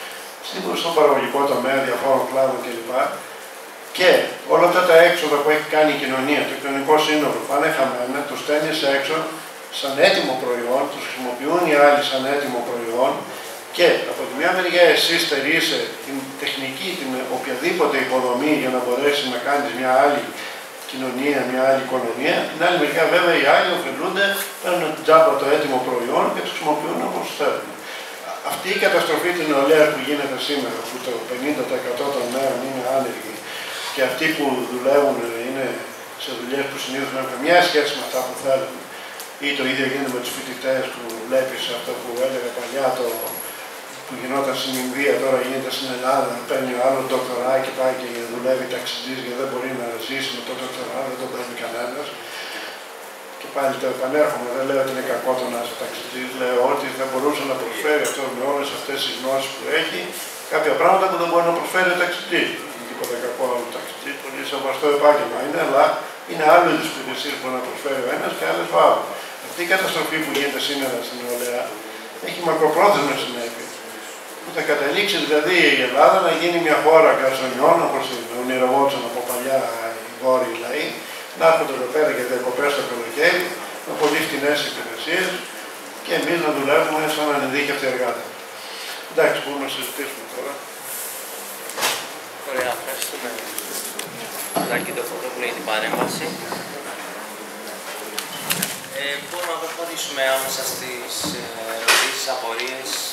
στον παραγωγικό τομέα, διαφόρων κλάδων κλπ. Και όλα αυτά τα έξοδα που έχει κάνει η κοινωνία, το κοινωνικό σύνολο, πάνε χαμένα, τους στέλνεις έξω σαν έτοιμο προϊόν, τους χρησιμοποιούν οι άλλοι σαν έτοιμο προϊόν και από τη μια μεριά εσύ στερείσαι την τεχνική, την οποιαδήποτε υποδομή για να μπορέσει να κάνεις μια άλλη κοινωνία, μια άλλη οικονομία. Την άλλη μεριά βέβαια οι άλλοι ωφελούνται, παίρνουν τζάμπα το έτοιμο προϊόν και το χρησιμοποιούν όπως θέλουν. Αυτή η καταστροφή την νεολαία που γίνεται σήμερα, που το πενήντα τοις εκατό των νέων είναι άνεργοι και αυτοί που δουλεύουν είναι σε δουλειές που συνήθως δεν έχουν καμιά σχέση με αυτά που θέλουν, ή το ίδιο γίνεται με τους φοιτητές που βλέπεις αυτό που έλεγα παλιά, το που γινόταν στην Ινδία, τώρα γίνεται στην Ελλάδα, παίρνει ο άλλος ντοκτορά και πάει και δουλεύει ταξιτζής γιατί δεν μπορεί να ζήσει με το ντοκτορά, δεν το παίρνει κανένας. Και πάλι το επανέρχομαι, δεν λέω ότι είναι κακό το να είσαι ταξιτζής, λέω ότι θα μπορούσε να προσφέρει αυτό με όλες αυτές τις γνώσεις που έχει κάποια πράγματα που δεν μπορεί να προσφέρει ο ταξιτζής. Δεν είναι τίποτα κακό ο ταξιτζής, πολύ σεβαστό επάγγελμα είναι, αλλά είναι άλλο είδους υπηρεσίες που μπορεί να προσφέρει ο ένας και άλλες ο άλλος. Αυτή η καταστροφή που γίνεται σήμερα στην νεολαία έχει μακροπρόθεσμες συνέπειες. Που θα καταλήξει δηλαδή η Ελλάδα να γίνει μια χώρα καρσονιών, όπως την ονειρευόντουσαν από παλιά οι βόρειοι λαοί, να έρχονται εδώ πέρα για διακοπές το καλοκαίρι, με πολύ φτηνές υπηρεσίες και εμείς να δουλεύουμε σαν ανειδίκευτοι εργάτες. Εντάξει, μπορούμε να συζητήσουμε τώρα. Ωραία, ευχαριστούμε. Λάκη το Φωτόπουλο για την παρέμβαση. Ε, μπορούμε να προχωρήσουμε άμεσα στις ερωτήσεις, απορίες.